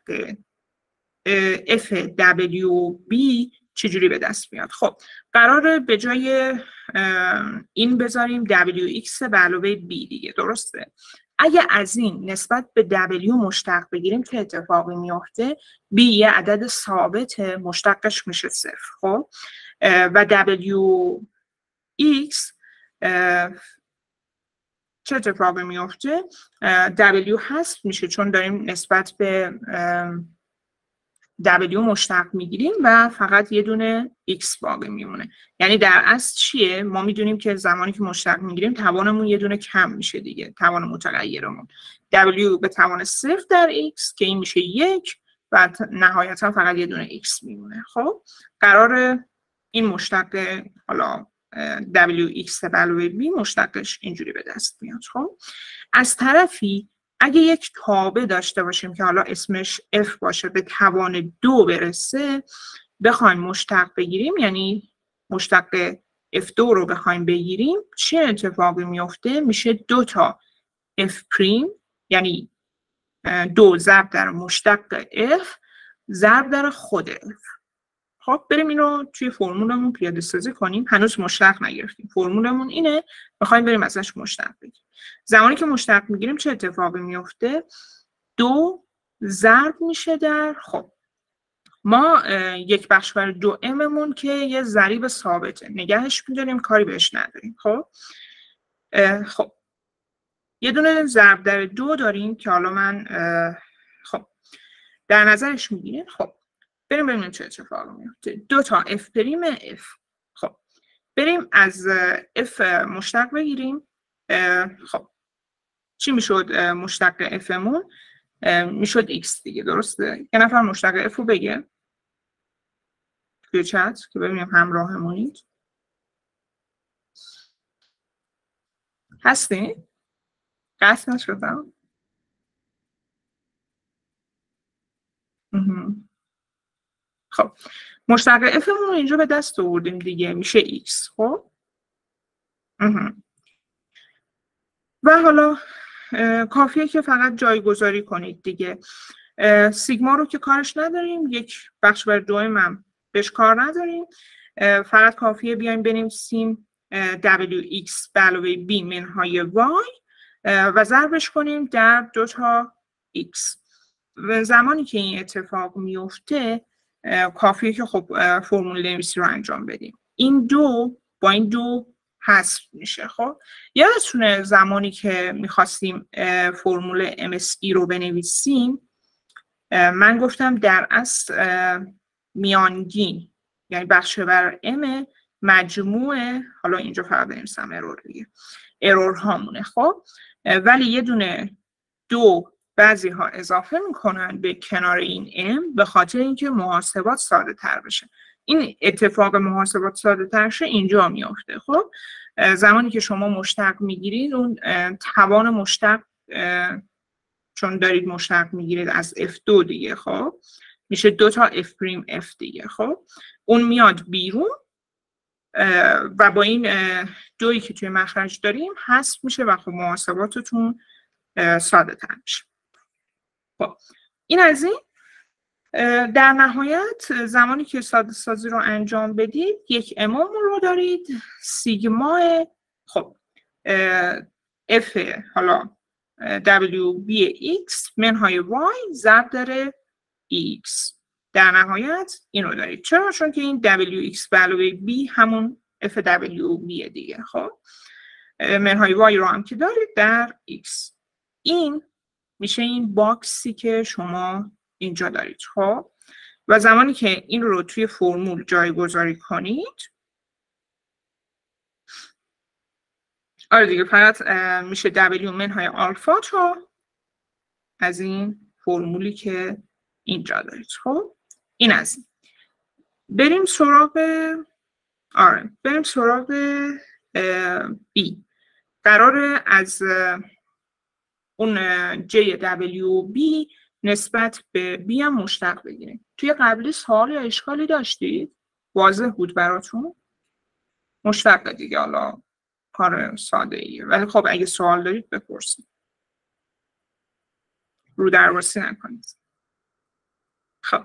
اف دبلیو بی چجوری به دست میاد؟ خب قراره به جای این بذاریم دبلیو ایکس به علاوه B دیگه، درسته؟ اگه از این نسبت به W مشتق بگیریم که اتفاقی میفته؟ B یه عدد ثابت، مشتقش میشه صفر. خب و دبلیو ایکس چه اتفاقی میفته؟ W حذف میشه چون داریم نسبت به W مشتق میگیریم و فقط یه دونه X باقی میمونه. یعنی در اصل چیه؟ ما میدونیم که زمانی که مشتق میگیریم توانمون یه دونه کم میشه دیگه، توان متغیرمون. W به توان صفر در X که این میشه یک و نهایتا فقط یه دونه X میمونه. خب قرار این مشتق حالا دبلیو ایکس به علاوه B مشتقش اینجوری به دست میاد. خب از طرفی اگه یک تابع داشته باشیم که حالا اسمش F باشه، به توان دو برسه، بخوایم مشتق بگیریم، یعنی مشتق اف دو رو بخوایم بگیریم، چه اتفاقی میفته؟ میشه دو تا F پریم، یعنی دو ضرب در مشتق F ضرب در خود F. خب بریم اینو توی فرمولمون پیاده سازی کنیم. هنوز مشتق نگرفتیم، فرمولمون اینه، بخوایم بریم ازش مشتق بگیریم. زمانی که مشتق میگیریم چه اتفاقی میفته؟ دو ضرب میشه در، خب ما یک بخش بر دو اممون که یه ضریب ثابته، نگهش میداریم، کاری بهش نداریم. خب خب یه دونه ضرب در دو داریم که حالا من خب در نظرش میگیریم. خب بریم ببینیم چه اتفاقی میفته. دو تا F پریم F. خب بریم از F مشتق بگیریم. خب چی میشد مشتق F مون؟ میشد X دیگه، درسته؟ یه نفر مشتق F رو بگه توی چت که ببینیم همراهمونید. هستی؟ قصد نشدم؟ خب مشتق F مون رو اینجا به دست آوردیم دیگه، میشه X. خب و حالا کافیه که فقط جایگذاری کنید دیگه. سیگما رو که کارش نداریم، یک بخش بر دو هم بهش کار نداریم، فقط کافیه بیایم بنویسیم دبلیو ایکس به علاوه B منهای Y و ضربش کنیم در دو تا X. و زمانی که این اتفاق میفته کافیه که خب فرمول نویسی رو انجام بدیم. این دو با این دو حذف میشه. خب یادتونه زمانی که میخواستیم فرمول ام اس ای رو بنویسیم من گفتم در اصل میانگین یعنی بخش بر ام مجموعه، حالا اینجا فقط بنویسم ارور دیگه، ارور هامونه. خب ولی یه دونه دو بعضی ها اضافه میکنن به کنار این ام به خاطر اینکه محاسبات ساده تر بشه. این اتفاق محاسبات ساده تر شه اینجا میافته. خب زمانی که شما مشتق میگیرید اون توان مشتق چون دارید مشتق میگیرید از اف دو دیگه، خب میشه دو تا اف پریم اف دیگه. خب اون میاد بیرون و با این دویی که توی مخرج داریم حذف میشه و خب محاسباتتون ساده تر میشه. خب این از این. در نهایت زمانی که ساده سازی رو انجام بدید یک امام رو دارید سیگما خب اف حالا دبلیو بی ایکس منهای وای ضرب در ایکس. در نهایت این رو دارید. چرا؟ چون که این دبلیو ایکس به علاوه بی همون اف دبلیو بی دیگه. خب منهای وای رو هم که دارید در ایکس. این میشه این باکسی که شما اینجا دارید. خب و زمانی که این رو توی فرمول جایگذاری کنید آره دیگه فقط میشه دبلیو منهای آلفا تا از این فرمولی که اینجا دارید. خب این از این. بریم سراغ آره بریم سراغ بی. قراره از اون جی دبلیو بی نسبت به بی هم مشتق بگیریم. توی قبلی سوال یا اشکالی داشتید؟ واضح بود براتون؟ مشتق دیگه، حالا کار ساده ایه، ولی خب اگه سوال دارید بپرسید، رو درواسی نکنید. خب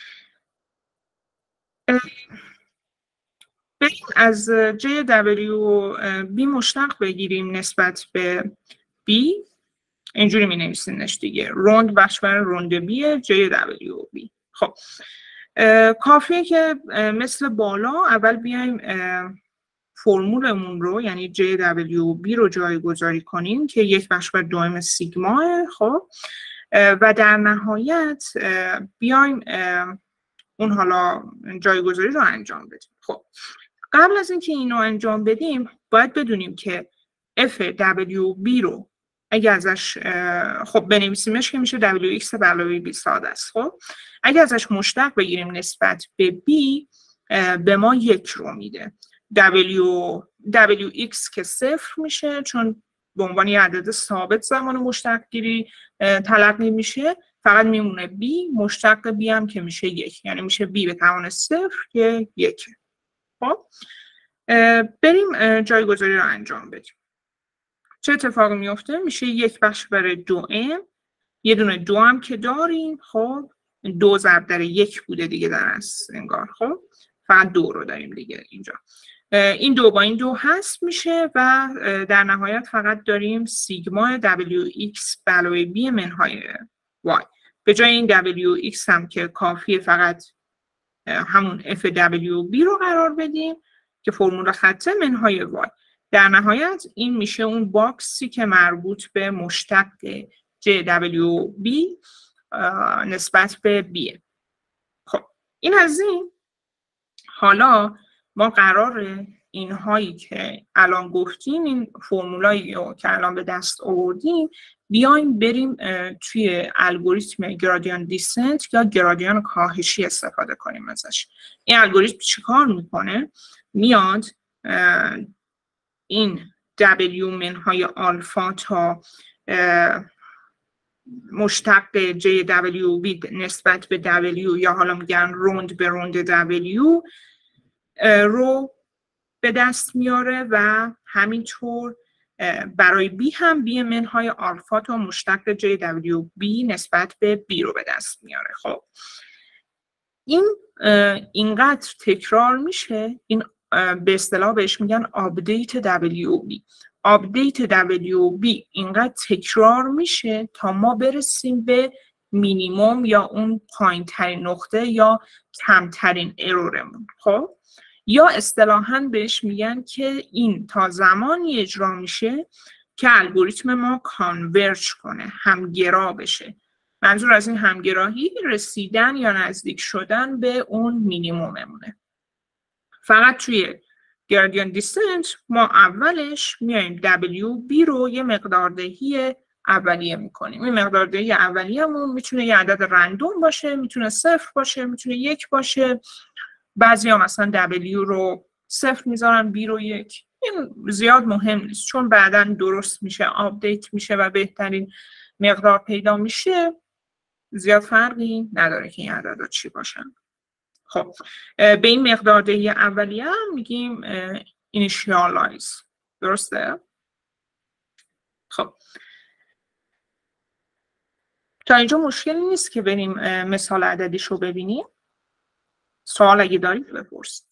بریم از جی دبلیو بی مشتق بگیریم نسبت به بی. اینجوری می نویسینش دیگه، روند بخش بر روند بی جی دبلیو بی. خب کافیه که مثل بالا اول بیایم فرمولمون رو یعنی جی دبلیو بی رو جایگذاری کنیم که یک بخش بر دوم سیگما. خب و در نهایت بیایم اون حالا جایگذاری رو انجام بدیم. خب قبل از اینکه اینو انجام بدیم باید بدونیم که اف دبلیو بی رو اگه ازش خب بنویسیمش که میشه دبلیو ایکس به علاوه بی ساده است. خب اگه ازش مشتق بگیریم نسبت به بی به ما یک رو میده. دبلیو دبلیو ایکس که صفر میشه چون به عنوان یه عدد ثابت زمان مشتق گیری تلقی میشه، فقط میمونه بی. مشتق بی هم که میشه یک، یعنی میشه بی به توان صفر که یک. خب بریم جایگذاری رو انجام بدیم. چه اتفاقی میفته؟ میشه یک بخش بر دو ام، یه دونه دو هم که داریم. خب دو ضرب در یک بوده دیگه در اصل انگار. خب فقط دو رو داریم دیگه اینجا. این دو با این دو حذف میشه و در نهایت فقط داریم سیگما دبلیو ایکس به علاوه بی منهای وای. به جای این دبلیو ایکس هم که کافیه فقط همون اف دبلیو بی رو قرار بدیم که فرمول خطه منهای وای. در نهایت این میشه اون باکسی که مربوط به مشتق جی دبلیو بی نسبت به بیه. خب این از این. حالا ما قراره اینهایی که الان گفتیم، این فرمولایی که الان به دست آوردیم، بیایم بریم توی الگوریتم گرادیان دیسنت یا گرادیان کاهشی استفاده کنیم ازش. این الگوریتم چیکار میکنه؟ میاد این دبلیو منهای آلفا تا مشتق جی دبلیو بی نسبت به دبلیو یا حالا میگن روند به روند دبلیو رو به دست میاره و همینطور برای بی هم بی منهای آلفا تا مشتق جی دبلیو بی نسبت به بی رو به دست میاره. خب این اینقدر تکرار میشه، این به اصطلاح بهش میگن آپدیت دبلیو بی. آپدیت دبلیو بی اینقدر تکرار میشه تا ما برسیم به مینیموم یا اون پایین ترین نقطه یا کمترین ارورمون. خب یا اصطلاحاً بهش میگن که این تا زمانی اجرا میشه که الگوریتم ما کانورج کنه، همگرا بشه. منظور از این همگراهی رسیدن یا نزدیک شدن به اون مینیموممونه. فقط توی گرادین دیسنت ما اولش میایم دبلیو بی رو یه مقداردهی اولیه میکنیم. این مقداردهی اولیه‌مون میتونه یه عدد رندوم باشه، میتونه صفر باشه، میتونه یک باشه. بعضیا مثلا دبلیو رو صفر میذارن، بی رو یک. این زیاد مهم نیست چون بعداً درست میشه، آپدیت میشه و بهترین مقدار پیدا میشه. زیاد فرقی نداره که این عددا چی باشن. خب به این مقداردهی اولیه هم میگیم اینیشیالایز. درسته؟ خب تا اینجا مشکلی نیست که بریم مثال عددیش رو ببینیم. سوال اگه دارید بپرسید.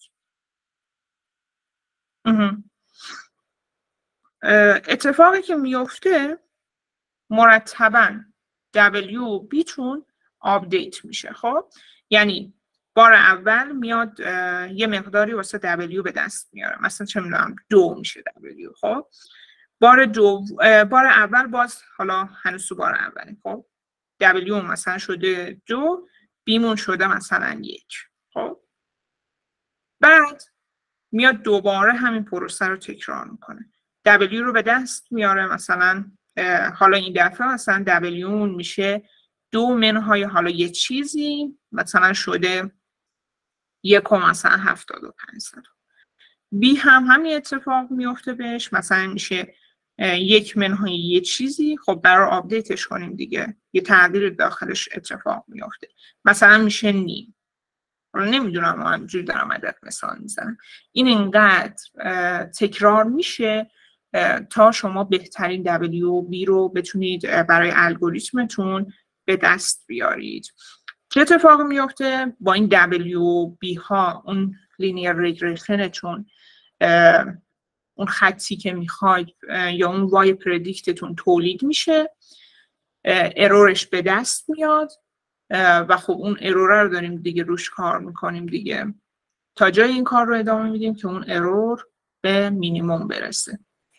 اتفاقی که میفته مرتباً دبلیو بیتون آپدیت میشه. خب یعنی بار اول میاد یه مقداری واسه دبلیو به دست میاره، مثلا چه میدونم دو میشه دبلیو. خب بار دو بار اول باز حالا هنوز تو بار اوله. خب دبلیو مثلا شده دو، بیمون شده مثلا یک. خب بعد میاد دوباره همین پروسه رو تکرار میکنه. دبلیو رو به دست میاره، مثلا حالا این دفعه مثلا دبلیو میشه دو منهای حالا یه چیزی، مثلا شده یک و مثلا هفتاد و پنج صد. بی هم همین اتفاق میفته بهش، مثلا میشه یک منهای یه چیزی. خب برای آپدیتش کنیم دیگه یه تغییر داخلش اتفاق میفته، مثلا میشه نیم. نمیدونم، ما همینجوری دارم عدد مثال میزنم. این اینقدر تکرار میشه تا شما بهترین دبلیو بی رو بتونید برای الگوریتمتون به دست بیارید. چه اتفاقی میفته با این دبلیو بی ها؟ اون لینیر ریگرشنتون، اون خطی که میخواید یا اون وای پردیکتتون تولید میشه، ارورش به دست میاد و خب اون ارور رو داریم دیگه روش کار میکنیم دیگه تا جای این کار رو ادامه میدیم که اون ارور به مینیموم برسه.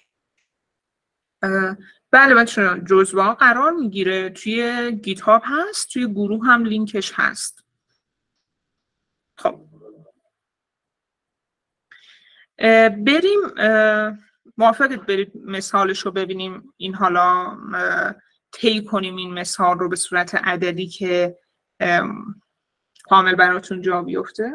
بله بچه، جزوه ها قرار میگیره توی گیت هاب هست، توی گروه هم لینکش هست. خب بریم موافقت برید مثالش رو ببینیم. این حالا طی کنیم این مثال رو به صورت عددی که کامل براتون جا بیفته.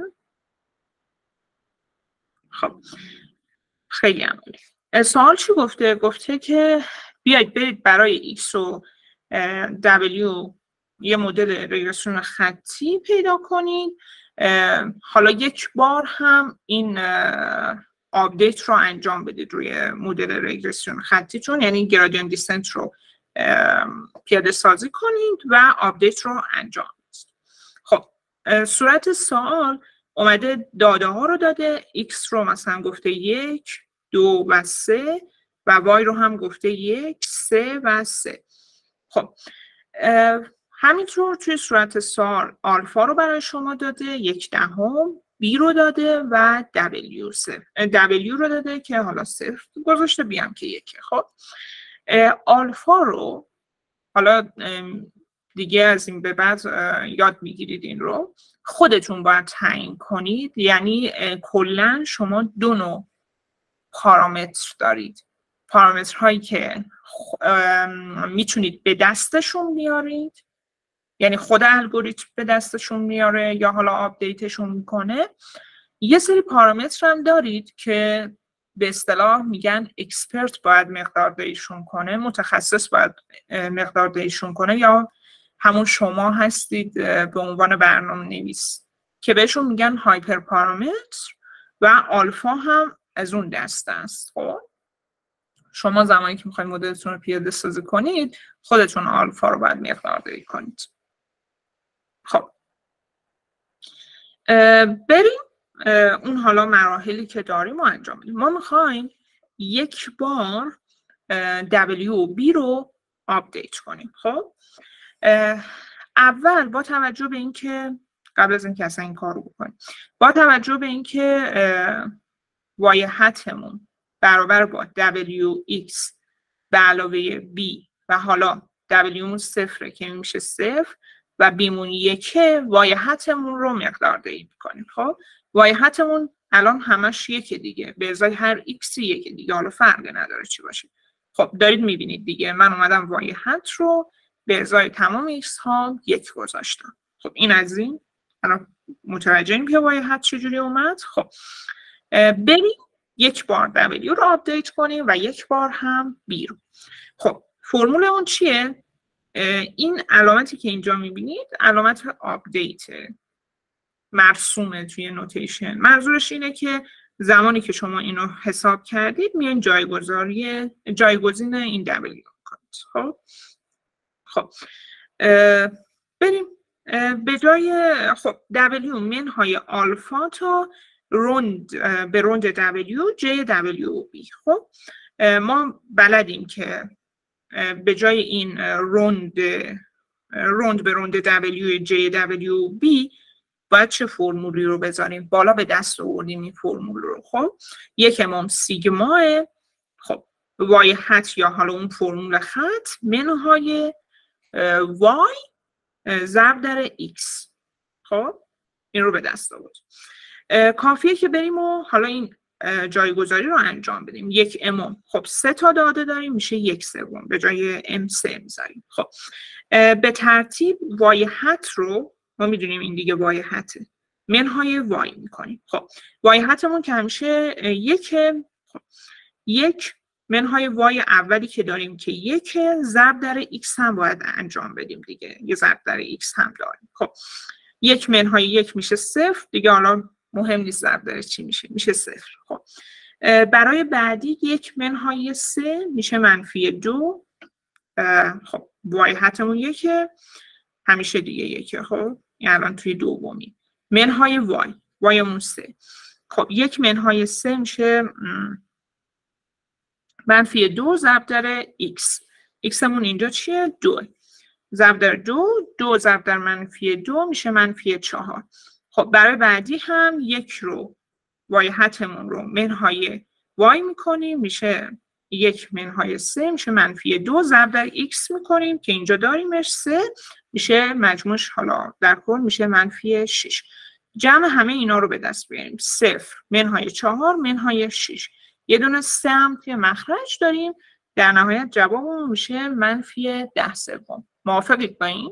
خب خیلی عمالی. سوال چی گفته؟ گفته که بیاید برید برای X و W یه مدل ریگرسیون خطی پیدا کنید. حالا یک بار هم این آپدیت رو انجام بدید روی مدل ریگرسیون خطیتون، یعنی گرادین دیسنت رو پیاده سازی کنید و آپدیت رو انجام بدید. خب صورت سوال اومده داده ها رو داده، X رو مثلا گفته یک، دو و سه و وای رو هم گفته یک، سه و سه. خب همینطور توی صورت سوال آلفا رو برای شما داده، یک دهم، بی رو داده و دبلیو دبلیو رو داده که حالا صفر گذاشته، بی هم که یکه. خب آلفا رو حالا دیگه از این به بعد یاد میگیرید، این رو خودتون باید تعیین کنید. یعنی کلا شما دو نوع پارامتر دارید، پارامترهایی که میتونید به دستشون بیارید، یعنی خود الگوریتم به دستشون میاره یا حالا آپدیتشون میکنه. یه سری پارامتر هم دارید که به اصطلاح میگن اکسپرت باید مقداردهیشون کنه، متخصص باید مقداردهیشون کنه، یا همون شما هستید به عنوان برنامه نویس که بهشون میگن هایپر پارامتر و آلفا هم از اون دسته است. خب شما زمانی که میخواید مدلتون رو پیاده سازی کنید خودتون آلفا رو باید مقداردهی کنید. خب بریم اون حالا مراحلی که داریم رو انجام بدیم. ما میخوایم یک بار W و B رو آپدیت کنیم. خب اول با توجه به اینکه قبل از اینکه اصلا این کار رو بکنیم، با توجه به اینکه وای هتمون برابر با دبلیو ایکس به علاوه B و حالا W مون صفره که میشه صفر و B مون یکه، وای هتمون رو مقدار دهی میکنیم. خب وای هتمون الان همش یکه دیگه، به ازای هر ایکسی یکه دیگه، حالا فرقی نداره چی باشه. خب دارید میبینید دیگه، من اومدم وای هت رو به ازای تمام ایکس ها یک گذاشتم. خب این از این، الان متوجهیم که وای هت چجوری اومد. خب بریم یک بار W رو آپدیت کنیم و یک بار هم B رو. خب فرمول اون چیه؟ این علامتی که اینجا میبینید علامت آپدیت مرسومه توی نوتیشن. منظورش اینه که زمانی که شما اینو حساب کردید میان جایگذاری جایگزین این W کنید. خب خب بریم به جای خب W منهای آلفا تا روند به روند W J W B. خب ما بلدیم که به جای این روند روند به روند W J W B باید چه فرمولی رو بذاریم؟ بالا به دست آوردیم این فرمول رو. خب یک امام سیگما، خب وای هت یا حالا اون فرمول خط منهای وای ضرب در x. خب این رو به دست آورد. کافیه که بریم و حالا این جایگذاری رو انجام بدیم. یک امام، خب سه تا داده داریم میشه یک سوم، به جای ام سه میذاریم. خب به ترتیب وای هت رو ما میدونیم این دیگه وای هته، منهای وای میکنیم. خب وای هتمون که همیشه یک، خب یک منهای وای اولی که داریم که یک ضرب در x هم باید انجام بدیم دیگه، یه ضرب در x هم داریم. خب یک منهای یک میشه صفر دیگه، حالا مهم نیست ضرب در چی میشه، میشه صفر. خب برای بعدی یک منهای سه میشه منفی دو. خب وای هتمون یکه همیشه دیگه یکه. خب این الان توی دومی منهای وای، وایمون سه. خب یک منهای سه میشه منفی دو ضرب در x. x همون اینجا چیه؟ دو. ضرب در دو، دو ضرب در منفی دو میشه منفی چهار. خب برای بعدی هم یک رو وای هتمون رو منهای وای میکنیم میشه یک منهای سه میشه منفی دو ضرب در x میکنیم که اینجا داریمش سه میشه مجموعش حالا در کل میشه منفی شش. جمع همه اینا رو به دست بیاریم. صفر منهای چهار منهای شش. یه دونه سه هم توی مخرج داریم. در نهایت جوابمون میشه منفی ده سوم. موافقید با این؟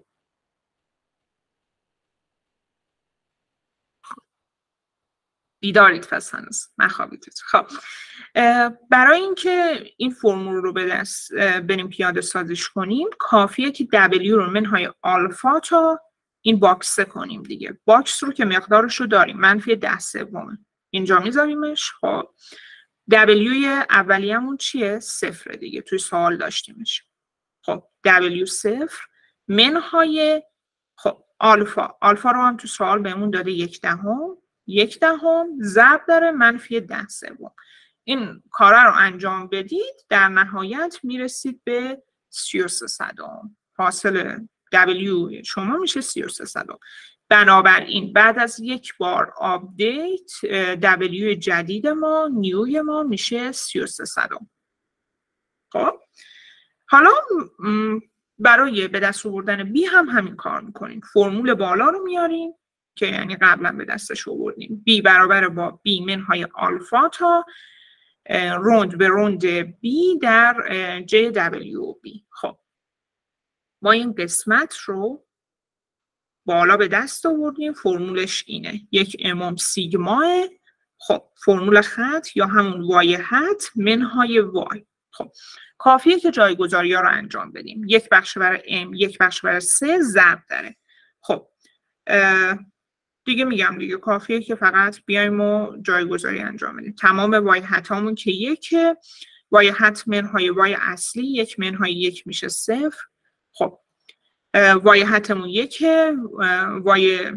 بیدارید پس هنوز نخوابیدید. خب برای اینکه این فرمول رو به دست بریم پیاده سازیش کنیم کافیه که W رو منهای آلفا تا این باکس کنیم دیگه. باکس رو که مقدارش رو داریم منفی ده سومه، اینجا میذاریمش. خب W اولیه‌مون چیه؟ صفر دیگه، توی سوال داشتیمش. خب W صفر منهای خب آلفا، آلفا رو هم تو سوال بهمون داده یک دهم، یک دهم ضرب در منفی ده سوم. این کارا رو انجام بدید در نهایت میرسید به سی و سه صدم. حاصل W شما میشه سی و سه صدم. بنابراین بعد از یک بار آپدیت W جدید ما نیوی ما میشه سی و سه صدم. خب حالا برای به دست آوردن B هم همین کار میکنیم. فرمول بالا رو میاریم که یعنی قبلا به دستش آوردیم. B برابر با B منهای آلفا تا روند به روند B در J W B. خب ما این قسمت رو بالا به دست آوردیم. فرمولش اینه، یک امام سیگما. خب فرمول خط یا همون وای هت منهای وای. خب کافیه که جایگذاری ها رو انجام بدیم. یک بخش برای m، یک بخش برای سه ضرب داره. خب دیگه میگم دیگه کافیه که فقط بیایم و جایگذاری انجام بدیم. تمام وای هت هامون که یکه، وای هت منهای وای اصلی یک منهای یک میشه صفر. خب وای هتمون یکه، وای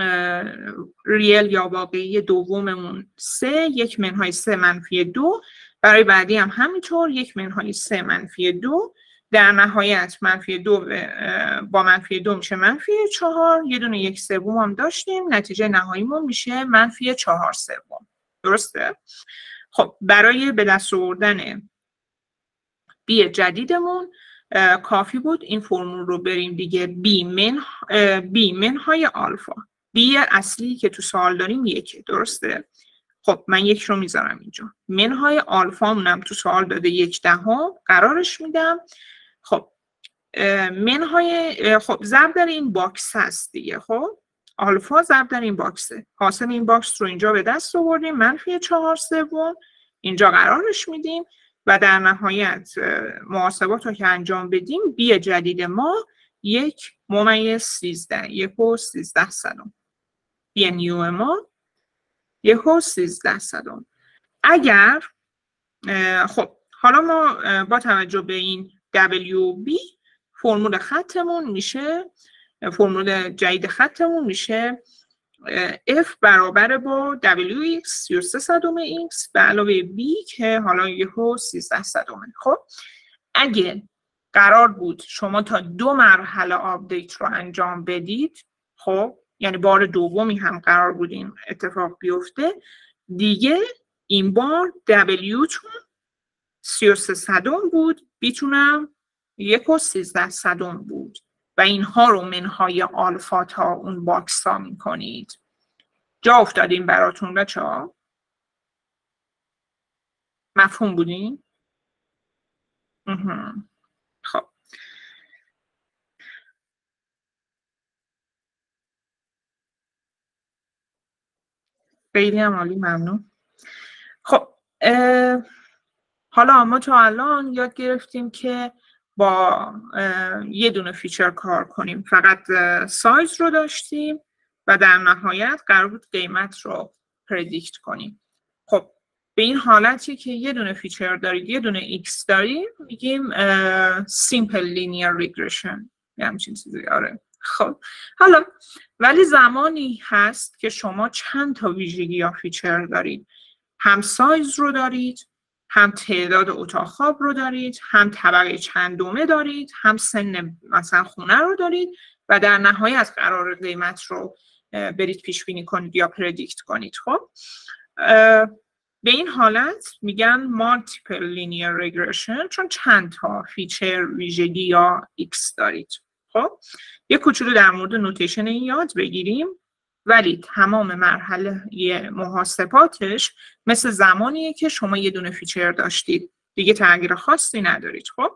ریل یا واقعی دوممون سه، یک منهای سه منفی دو برای بعدی هم همینطور یک منهای سه منفی دو، در نهایت منفی دو با منفی دو میشه منفی چهار، یه دونه یک سوم هم داشتیم، نتیجه نهاییمون میشه منفی چهار سوم. درسته؟ خب برای به دست آوردن بی جدیدمون کافی بود این فرمول رو بریم دیگه. بی من بی منهای آلفا، بی اصلی که تو سوال داریم یکه. درسته؟ خب من یک رو میذارم اینجا، منهای آلفا مونم تو سوال داده یک دهم، قرارش میدم. خب منهای خب ضرب در این باکس هست دیگه. خب آلفا ضرب در این باکسه، حاصل این باکس رو اینجا به دست آوردیم، منفی چهار سوم اینجا قرارش میدیم و در نهایت محاسبات رو که انجام بدیم بی جدید ما یک ممیز سیزده، یک و سیزده صدم. بی نیو ما یک و سیزده صدم. اگر خب حالا ما با توجه به این دبلیو بی فرمول خطمون میشه، فرمول جدید خطمون میشه F برابر با دبلیو ایکس سی و سه صدم X به علاوه B که حالا یک و سیزده صدمه. خب اگه قرار بود شما تا دو مرحله آپدیت رو انجام بدید، خب یعنی بار دومی هم قرار بود این اتفاق بیفته دیگه، این بار W تون سی و سه صدم بود، B تونم یک و سیزده صدم بود و اینها رو منهای آلفا تا اون باکس ها می کنید. جا افتادیم براتون بچه ها؟ مفهوم بودین؟ خب خیلی هم عالی، ممنون. خب حالا ما تا الان یاد گرفتیم که با یه دونه فیچر کار کنیم، فقط سایز رو داشتیم و در نهایت قرار بود قیمت رو پردیکت کنیم. خب به این حالتی که یه دونه فیچر دارید، یه دونه x داریم، میگیم simple linear regression یه همچین چیزی. آره خب حالا ولی زمانی هست که شما چند تا ویژگی یا فیچر دارید، هم سایز رو دارید، هم تعداد اتاق خواب رو دارید، هم طبقه چندمه دارید، هم سن مثلا خونه رو دارید و در نهایت قرار قیمت رو برید پیش بینی کنید یا پردیکت کنید. خب به این حالت میگن multiple linear regression چون چند تا فیچر، ویژگی یا x دارید. خب یه کوچولو در مورد نوتیشن این یاد بگیریم، ولی تمام مرحله محاسباتش مثل زمانیه که شما یه دونه فیچر داشتید، دیگه تغییر خاصی ندارید. خب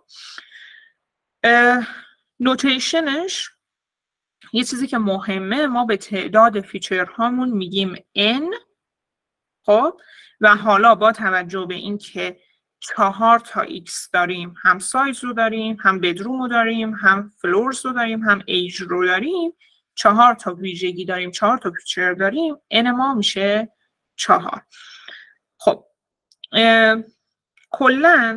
نوتیشنش یه چیزی که مهمه، ما به تعداد فیچر هامون میگیم n. خب و حالا با توجه به این که چهار تا x داریم، هم سایز رو داریم، هم بدروم رو داریم، هم فلورز رو داریم، هم ایج رو داریم، چهار تا ویژگی داریم، چهار تا فیچر داریم، n ما میشه چهار. خب کلا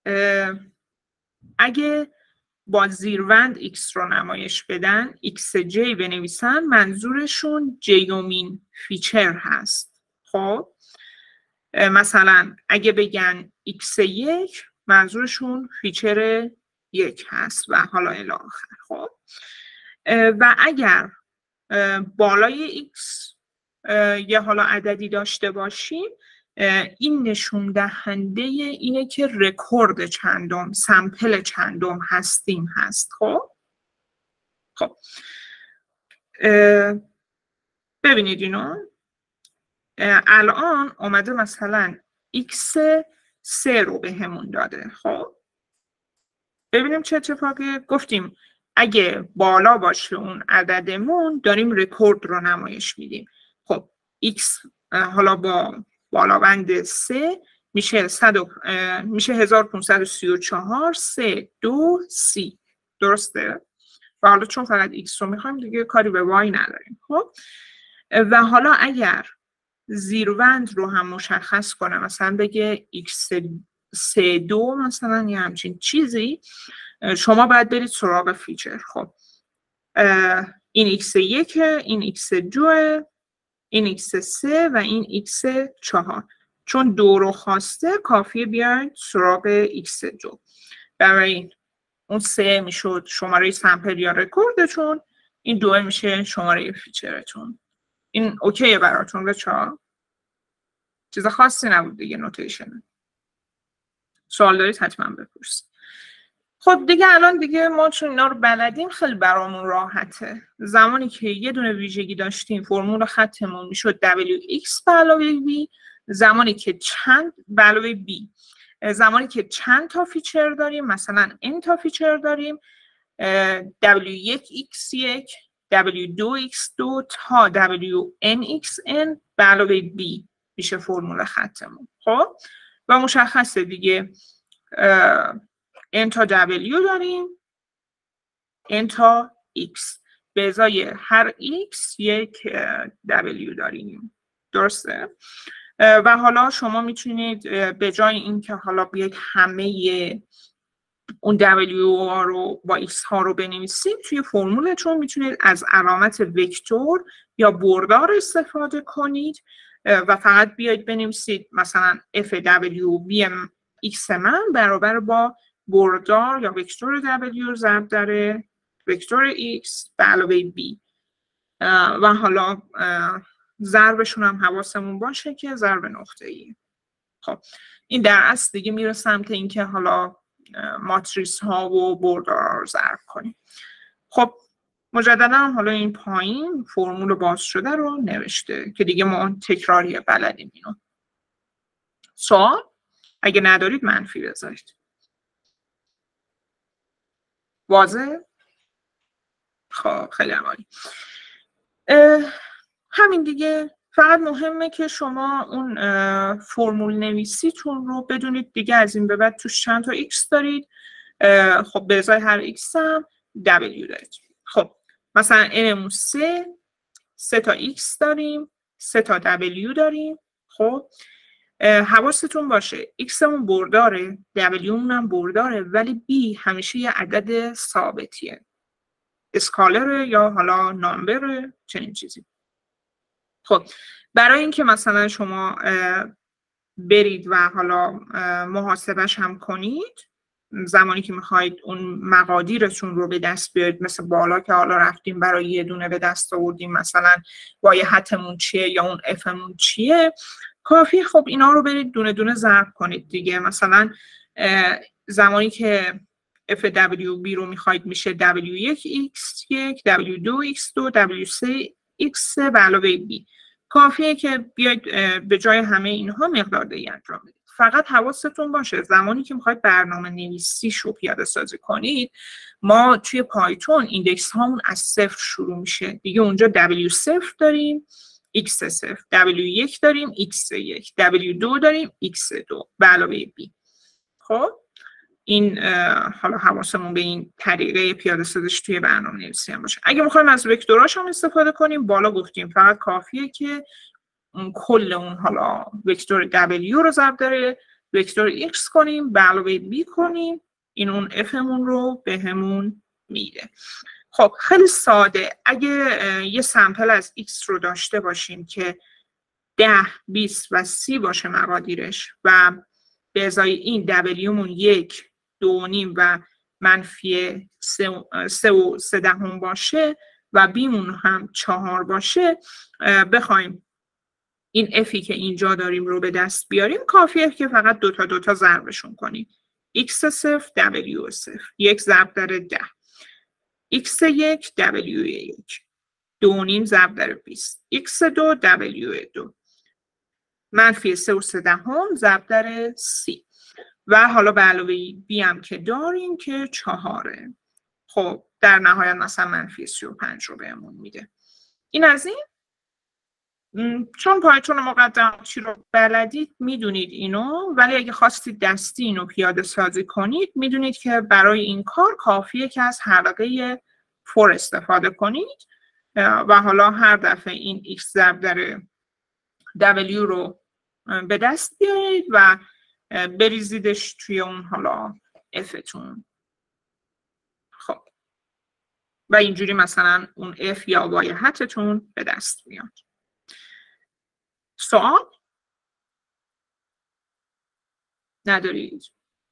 اگه با زیروند x رو نمایش بدن، xj بنویسن، منظورشون جیومین فیچر هست. خب مثلا اگه بگن ایکس یک منظورشون فیچر یک هست و حالا الی آخر. خب و اگر بالای x یه حالا عددی داشته باشیم، این نشون دهنده اینه که رکورد چندم، سمپل چندم هستیم هست. خب خب ببینید اینو الان اومده مثلا x سه رو به همون داده. خب ببینیم چه اتفاقی. گفتیم اگه بالا باشه اون عددمون داریم رکورد رو نمایش میدیم. خب x حالا با بالابند سه میشه صد میشه هزار و پانصد و سی و چهار، سه دو سی. درسته؟ و حالا چون فقط x رو میخوایم دیگه کاری به y نداریم. خب و حالا اگر زیروند رو هم مشخص کنم، مثلا بگه x سه دو مثلا یه همچین چیزی، شما باید برید سراغ فیچر. خب این x یک، این x دو، این x سه و این x چهار. چون دو رو خواسته کافیه بیاید سراغ ایکس دو. برای اون سه میشد شماره سمپل یا رکوردتون، این دو میشه شماره فیچرتون. این اوکیه براتون بچه‌ها؟ چیز خاصی نبود دیگه نوتیشن. سوال دارید حتما بپرسید. خب دیگه الان دیگه ما چون اینا رو بلدیم خیلی برامون راحته. زمانی که یه دونه ویژگی داشتیم فرمول خطمون میشد دبلیو ایکس به علاوه وی، زمانی که چند به علاوه بی، زمانی که چند تا فیچر داریم مثلا n تا فیچر داریم دبلیو یک ایکس یک، دبلیو دو ایکس دو تا دبلیو ان ایکس ان به علاوه b میشه فرمول خطمون. خب و مشخصه دیگه n تا w داریم n تا x، به ازای هر x یک w داریم. درسته؟ و حالا شما میتونید به جای اینکه حالا بیاید همه اون W ها رو با X ها رو بنویسید توی فرمولتون میتونید از علامت وکتور یا بردار استفاده کنید و فقط بیاید بنویسید مثلا اف دبلیو بی ام X من برابر با بردار یا وکتور W ضرب در وکتور X به علاوه B و حالا ضربشون هم حواسمون باشه که ضرب نقطه‌ای. خب این در اصل دیگه میره سمت اینکه حالا ماتریس ها و بردارها رو ضرب کنیم. خب مجددا حالا این پایین فرمول باز شده رو نوشته که دیگه ما تکراریه بلدیم اینو. سوال اگه ندارید منفی بذارید. واضح؟ خب خیلی عالی. همین دیگه، فقط مهمه که شما اون فرمول نویسیتون رو بدونید دیگه از این به بعد توش چند تا x دارید. خب به ازای هر x هم w دارید. خب مثلا n سه، سه تا x داریم، سه تا w داریم. خب حواستون باشه x مون برداره، w مون هم برداره، ولی b همیشه یه عدد ثابتیه، اسکالره یا حالا نامبره، چنین چیزی. خب برای اینکه مثلا شما برید و حالا محاسبش هم کنید زمانی که میخواید اون مقادیرتون رو به دست بیارید، مثل بالا که حالا رفتیم برای یه دونه به دست آوردیم مثلا وایحتمون چیه یا اون افمون چیه، کافی خب اینا رو برید دونه دونه ضرب کنید دیگه. مثلا زمانی که اف دبلیو بی رو میخواید میشه دبلیو یک ایکس یک، دبلیو دو ایکس دو، دبلیو سه ایکس سه به علاوه بی. کافیه که بیاید به جای همه اینها مقدار دهی انجام بدید. فقط حواستون باشه زمانی که میخواید برنامه نویسیش رو پیاده سازی کنید، ما توی پایتون ایندکس هامون از صفر شروع میشه دیگه. اونجا دبلیو صفر داریم، x صفر، دبلیو یک داریم، x یک، دبلیو دو داریم، x دو به علاوه b. خب این حالا حواسمون به این طریقه پیاده سازیش توی برنامه نویسی هم باشه. اگه میخوایم از وکتوراش هم استفاده کنیم، بالا گفتیم فقط کافیه که اون کل اون حالا وکتور W رو ضرب در وکتور X کنیم به علاوه B کنیم، این اون Fمون رو به همون میده. خب خیلی ساده. اگه یه سمپل از X رو داشته باشیم که ده، بیست و سی باشه مقادیرش و به ازای این W مون یک، دو نیم و منفی سه, سه و سه دهم باشه و بیمون هم چهار باشه، بخوایم این افی که اینجا داریم رو به دست بیاریم، کافیه که فقط دوتا دوتا ضربشون کنیم. x صفر w صفر، یک ضرب در ده، x یک w یک، دو نیم ضرب در بیست، x دو w دو، منفی سه و سه دهم ضرب در سی و حالا به علاوه بی هم که داریم که چهاره. خب در نهایت مثلا منفی سی و پنج رو بهمون میده. این از این. چون پایتون مقدم چی رو بلدید میدونید اینو، ولی اگه خواستید دستی اینو پیاده سازی کنید میدونید که برای این کار کافیه که از حلقه فور استفاده کنید و حالا هر دفعه این x ضرب در w رو به دست بیارید و بریزیدش توی اون حالا f'تون. خب و اینجوری مثلا اون f یا وایحتتون به دست میاد. سوال؟ ندارید؟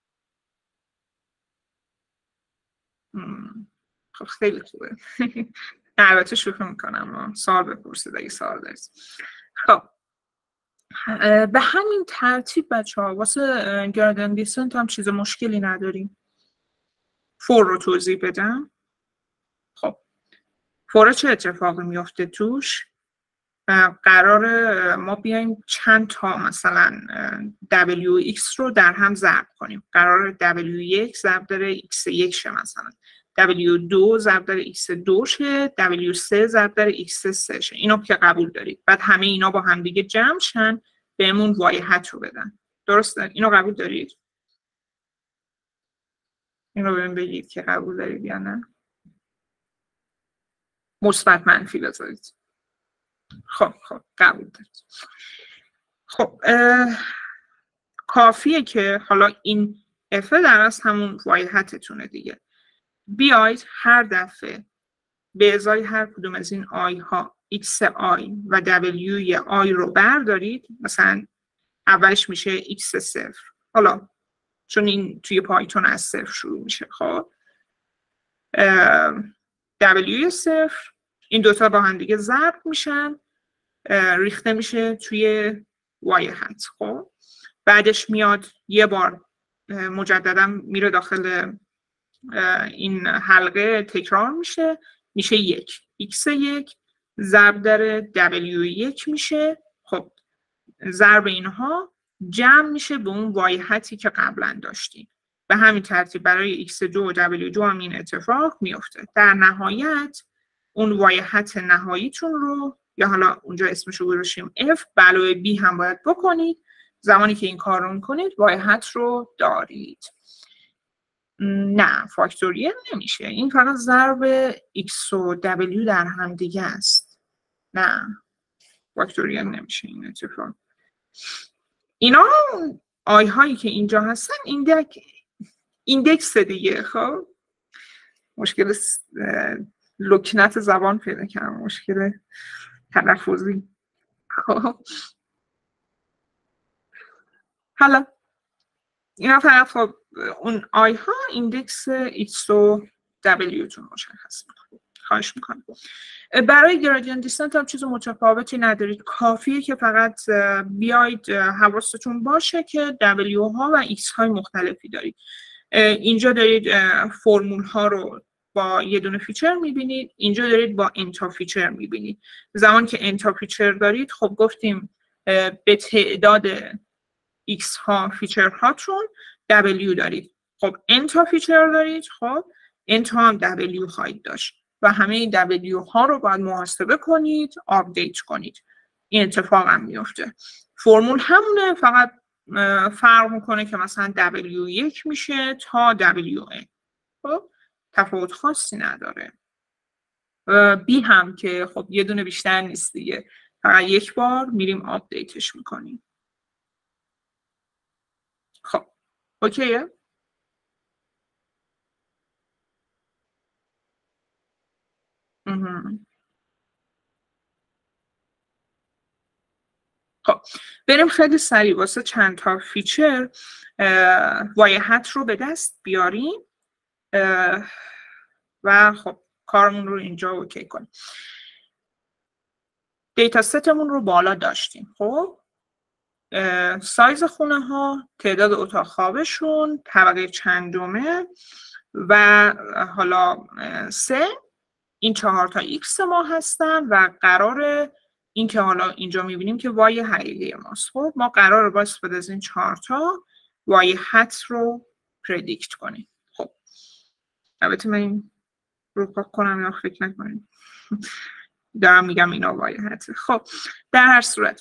خب خیلی خوبه. البته شوخی میکنم، سوال بپرسید اگه سوال دارید. خب به همین ترتیب بچه ها واسه گرادین دیسنت هم چیز مشکلی نداریم. فور رو توضیح بدم. خب فور چه اتفاقی میفته توش؟ قرار ما بیایم چند تا مثلا دبلیو ایکس رو در هم ضرب کنیم. قرار دبلیو یک ضرب در ایکس یک شه، مثلا دبلیو دو ضرب در ایکس دو شه، دبلیو سه ضرب در ایکس سه شه. اینو که قبول دارید. بعد همه اینا با هم دیگه جمع شن بهمون وای هت رو بدن. درسته؟ اینو قبول دارید؟ اینو بهم بگید که قبول دارید یا نه. مثبت منفی بذارید. خب خب قبول دارید. خب کافیه که حالا این اف در از همون وای هتتونه دیگه. بیاید هر دفعه به ازای هر کدوم از این آی ها ایکس آی و دبلیوی آی رو بردارید. مثلا اولش میشه ایکس صفر، حالا چون این توی پایتون از صفر شروع میشه. خب دبلیوی صفر، این دوتا با هم دیگه ضرب میشن، ریخته میشه توی وای هت. خب بعدش میاد یه بار مجددا میره داخل این حلقه، تکرار میشه، میشه یک. ایکس یک ضرب در دبلیو یک میشه. خب ضرب اینها جمع میشه به اون وای هتی که قبلا داشتیم. به همین ترتیب برای ایکس دو و دبلیو دو هم این اتفاق میفته. در نهایت اون وای هت نهاییتون رو، یا حالا اونجا اسمشو گذاشتیم F، علاوه B هم باید بکنید. زمانی که این کار رو میکنید وای هت رو دارید. نه فاکتوریل نمیشه، این فقط ضرب X و W در هم دیگه است. نه فاکتوریل نمیشه این اتفاق. اینا آی هایی که اینجا هستن ایندک ایندکس دیگه. خب مشکل لکنت زبان پیدا کردم، مشکل تلفظی. خب حالا اینا فقط خب اون آی ها ایندکس ایکس و دبلیو تون مشخص میکنه. خواهش میکنم. برای گرادین دیسنت هم چیز متفاوتی ندارید. کافیه که فقط بیاید حواستون باشه که دبلیو ها و ایکس های مختلفی دارید. اینجا دارید فرمول ها رو با یه دونه فیچر میبینید، اینجا دارید با انتا فیچر میبینید. زمان که انتا فیچر دارید، خب گفتیم به تعداد ایکس ها فیچر هاتون دبلیو دارید. خب انتا فیچر دارید، خب انتا هم دبلیو خواهید داشت و همه این دبلیو ها رو باید محاسبه کنید، آپدیت کنید. این اتفاق هم میفته. فرمول همونه، فقط فرق میکنه که مثلا دبلیو یک میشه تا دبلیو ان. خب تفاوت خاصی نداره. بی هم که خب یه دونه بیشتر نیست دیگه، فقط یک بار میریم آپدیتش میکنیم. خب اوکیه؟ خب بریم خیلی سریع واسه چند تا فیچر وای هت رو به دست بیاریم و خب کارمون رو اینجا اوکی کنیم. دیتا ستمون رو بالا داشتیم. خب سایز خونه ها، تعداد اتاق خوابشون، طبقه چندمه و حالا سه، این چهار تا ایکس ما هستن و قرار این که حالا اینجا میبینیم که وای حقیقی ماست. خب ما قرار با استفاده از این چهار تا وای هت رو پردیکت کنیم. خب البته من این رو پاک کنم یا فکر نکنیم دارم میگم اینا وای هت. خب در هر صورت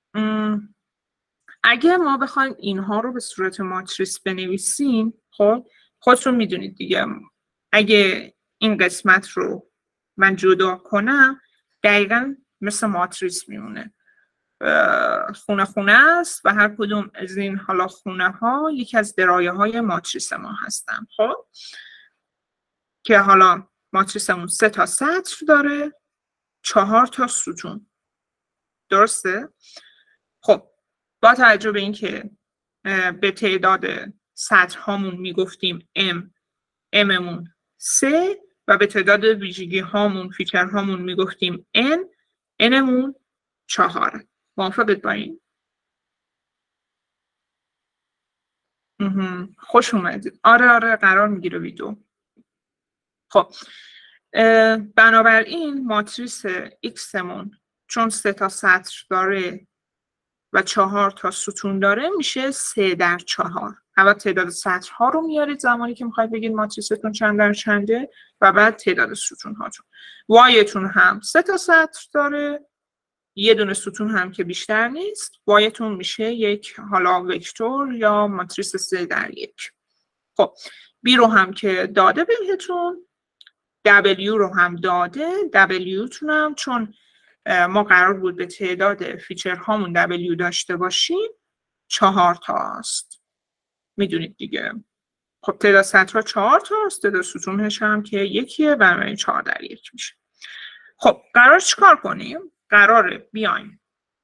اگه ما بخوایم اینها رو به صورت ماتریس بنویسیم، خب خودتون میدونید دیگه، اگه این قسمت رو من جدا کنم دقیقاً مثل ماتریس میمونه. خونه خونه است و هر کدوم از این حالا خونه ها یکی از درایه های ماتریس ما هستن. خب که حالا ماتریسمون سه تا سطر داره، چهار تا ستون. درسته؟ خب با توجه به این که به تعداد سطر هامون میگفتیم M Mمون سه و به تعداد ویژگی هامون فیچر هامون میگفتیم N Nمون چهاره. موافقت با این؟ خوش اومدید. آره آره قرار میگیره ویدیو. خب بنابراین ماتریس Xمون چون سه تا سطر داره و چهار تا ستون داره میشه سه در چهار. اول تعداد سطرها رو میارید زمانی که میخواید بگید ماتریستون چند در چنده و بعد تعداد ستون هاتون. وایتون هم سه تا سطر داره، یه دونه ستون هم که بیشتر نیست. وایتون میشه یک حالا وکتور یا ماتریس سه در یک. خب بی رو هم که داده بهتون، W رو هم داده. W تون هم چون ما قرار بود به تعداد فیچر هامون W داشته باشیم چهار تا است. میدونید دیگه. خب تعداد سطرها چهار تا است، تعداد ستونش هم که یکیه، بنابراین چهار در یک میشه. خب قرار چیکار کنیم؟ قراره بیایم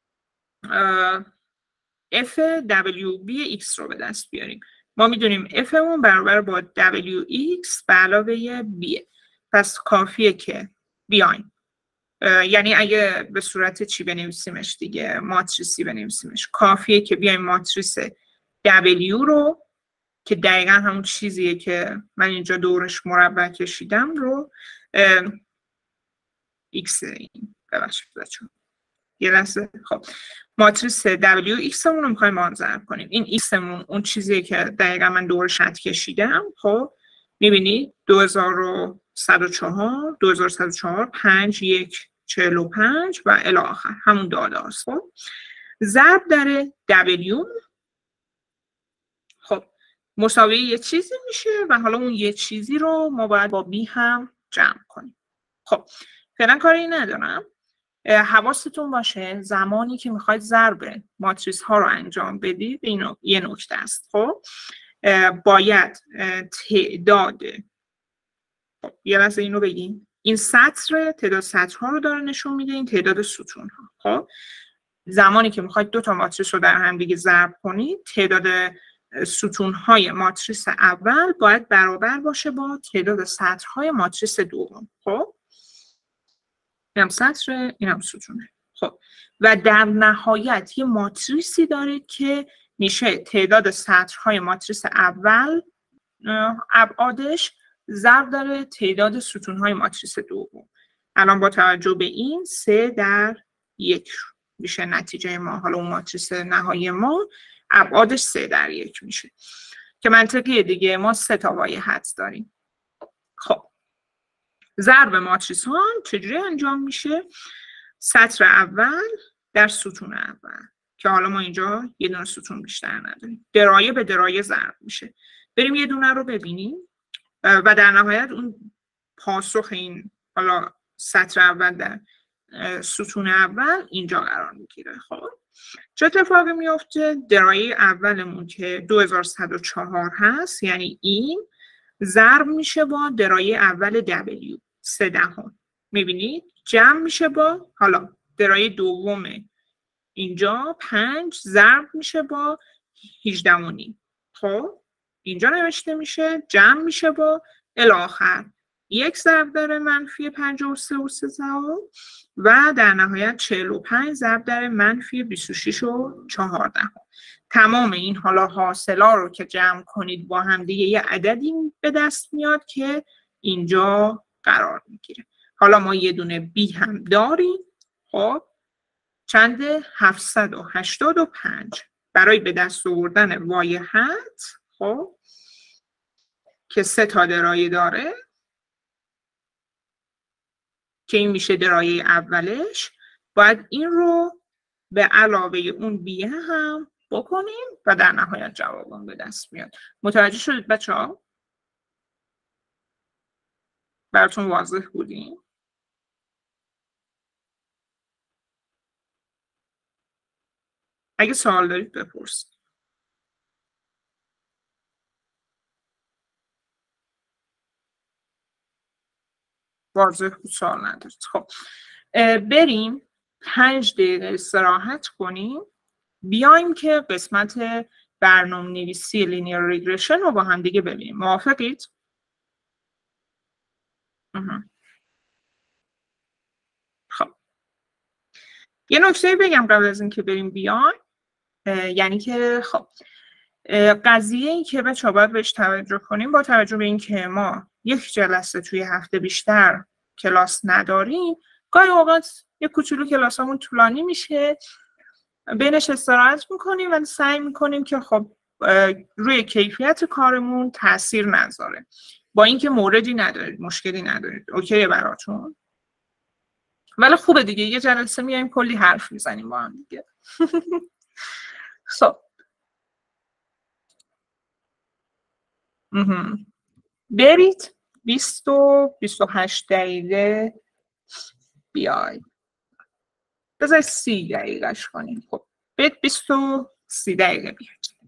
F W B X رو به دست بیاریم. ما میدونیم F مون برابر با W X به علاوه B. پس کافیه که بیایم، یعنی اگه به صورت چی بنویسیمش دیگه، ماتریسی بنویسیمش، کافیه که بیایم ماتریس W رو که دقیقا همون چیزیه که من اینجا دورش مربع کشیدم رو X این ببخشید بچه‌ها یه لحظه. خب ماتریس W X مون رو میخوایم آن ضرب کنیم. این X مون اون چیزیه که دقیقا من دورش خط کشیدم. خب میبینید دو هزار و صد و چهار دو هزار و صد و چهار پنج یک چهل و پنج و الی آخر همون داده است. خب ضرب در W خب مساوی یه چیزی میشه و حالا اون یه چیزی رو ما باید با B هم جمع کنیم. خب فعلا کاری ندارم. حواستون باشه زمانی که میخواید ضرب ماتریس ها رو انجام بدید اینو یه نکته است. خب باید تعداد، خب یه لحظه اینو بگیم، این سطر تعداد سطرها رو داره نشون میده، این تعداد ستون ها. خب زمانی که میخواید دو تا ماتریس رو در هم دیگه ضرب کنید تعداد ستون های ماتریس اول باید برابر باشه با تعداد سطرهای ماتریس دوم. خب اینم سطر، اینم ستونه. خب و در نهایت یه ماتریسی داره که میشه تعداد سطرهای ماتریس اول ابعادش ضرب داره تعداد ستونهای ماتریس دوم. الان با توجه به این سه در یک میشه نتیجه ما. حالا اون ماتریس نهایی ما ابعادش سه در یک میشه که منطقیه دیگه، ما سه تا وای حدس داریم. خب ضرب ماتریس ها چجوری انجام میشه؟ سطر اول در ستون اول که حالا ما اینجا یه دونه ستون بیشتر نداریم، درایه به درایه ضرب میشه. بریم یه دونه رو ببینیم و در نهایت اون پاسخ این حالا سطر اول در ستون اول اینجا قرار میگیره. خب چه اتفاقی میفته؟ درایه اولمون که دو هزار و صد و چهار هست یعنی این ضرب میشه با درایه اول W سه دهم. میبینید جمع میشه با حالا درایه دوم اینجا پنج ضرب میشه با هجده و نیم. خب اینجا نوشته میشه جمع میشه با الی آخر یک ضرب در منفی پنجاه و سه و سه دهم و در نهایت چهل و پنج ضرب در منفی بیست و شش و چهار دهم. تمام این حالا حاصلا رو که جمع کنید با هم دیگه یه عددی به دست میاد که اینجا قرار میگیره. حالا ما یه دونه بی هم داریم. خب چنده؟ هفتصد و هشتاد و پنج برای به دست آوردن وای حد. خب که سه تا درایه داره که این میشه درایه اولش، باید این رو به علاوه اون بیه هم بکنیم و در نهایت جوابم به دست میاد. متوجه شدید بچه ها؟ براتون واضح بودیم؟ اگه سوال دارید بپرسید. واضح بود، سوال ندارید. خب بریم پنج دقیقه استراحت کنیم، بیایم که قسمت برنامه نویسی لینیر ریگرشن رو با هم دیگه ببینیم. موافقید؟ خب یه نکته بگم قبل از اینکه بریم بیایم، یعنی که خب قضیه این که بچه‌ها باید بهش توجه کنیم، با توجه به این که ما یک جلسه توی هفته بیشتر کلاس نداریم، گاهی اوقات یه کوچولو کلاسامون طولانی میشه، بینش استراحت میکنیم و سعی میکنیم که خب روی کیفیت کارمون تاثیر نذاره، با اینکه موردی ندارید، مشکلی ندارید، اوکیه براتون؟ ولی خوبه دیگه، یه جلسه میایم کلی حرف میزنیم با هم دیگه. خب برید بیست و بیست و هشت دقیقه بیای، بذار سی دقیقهش کنیم. خب برید بیست و سی دقیقه بیاید.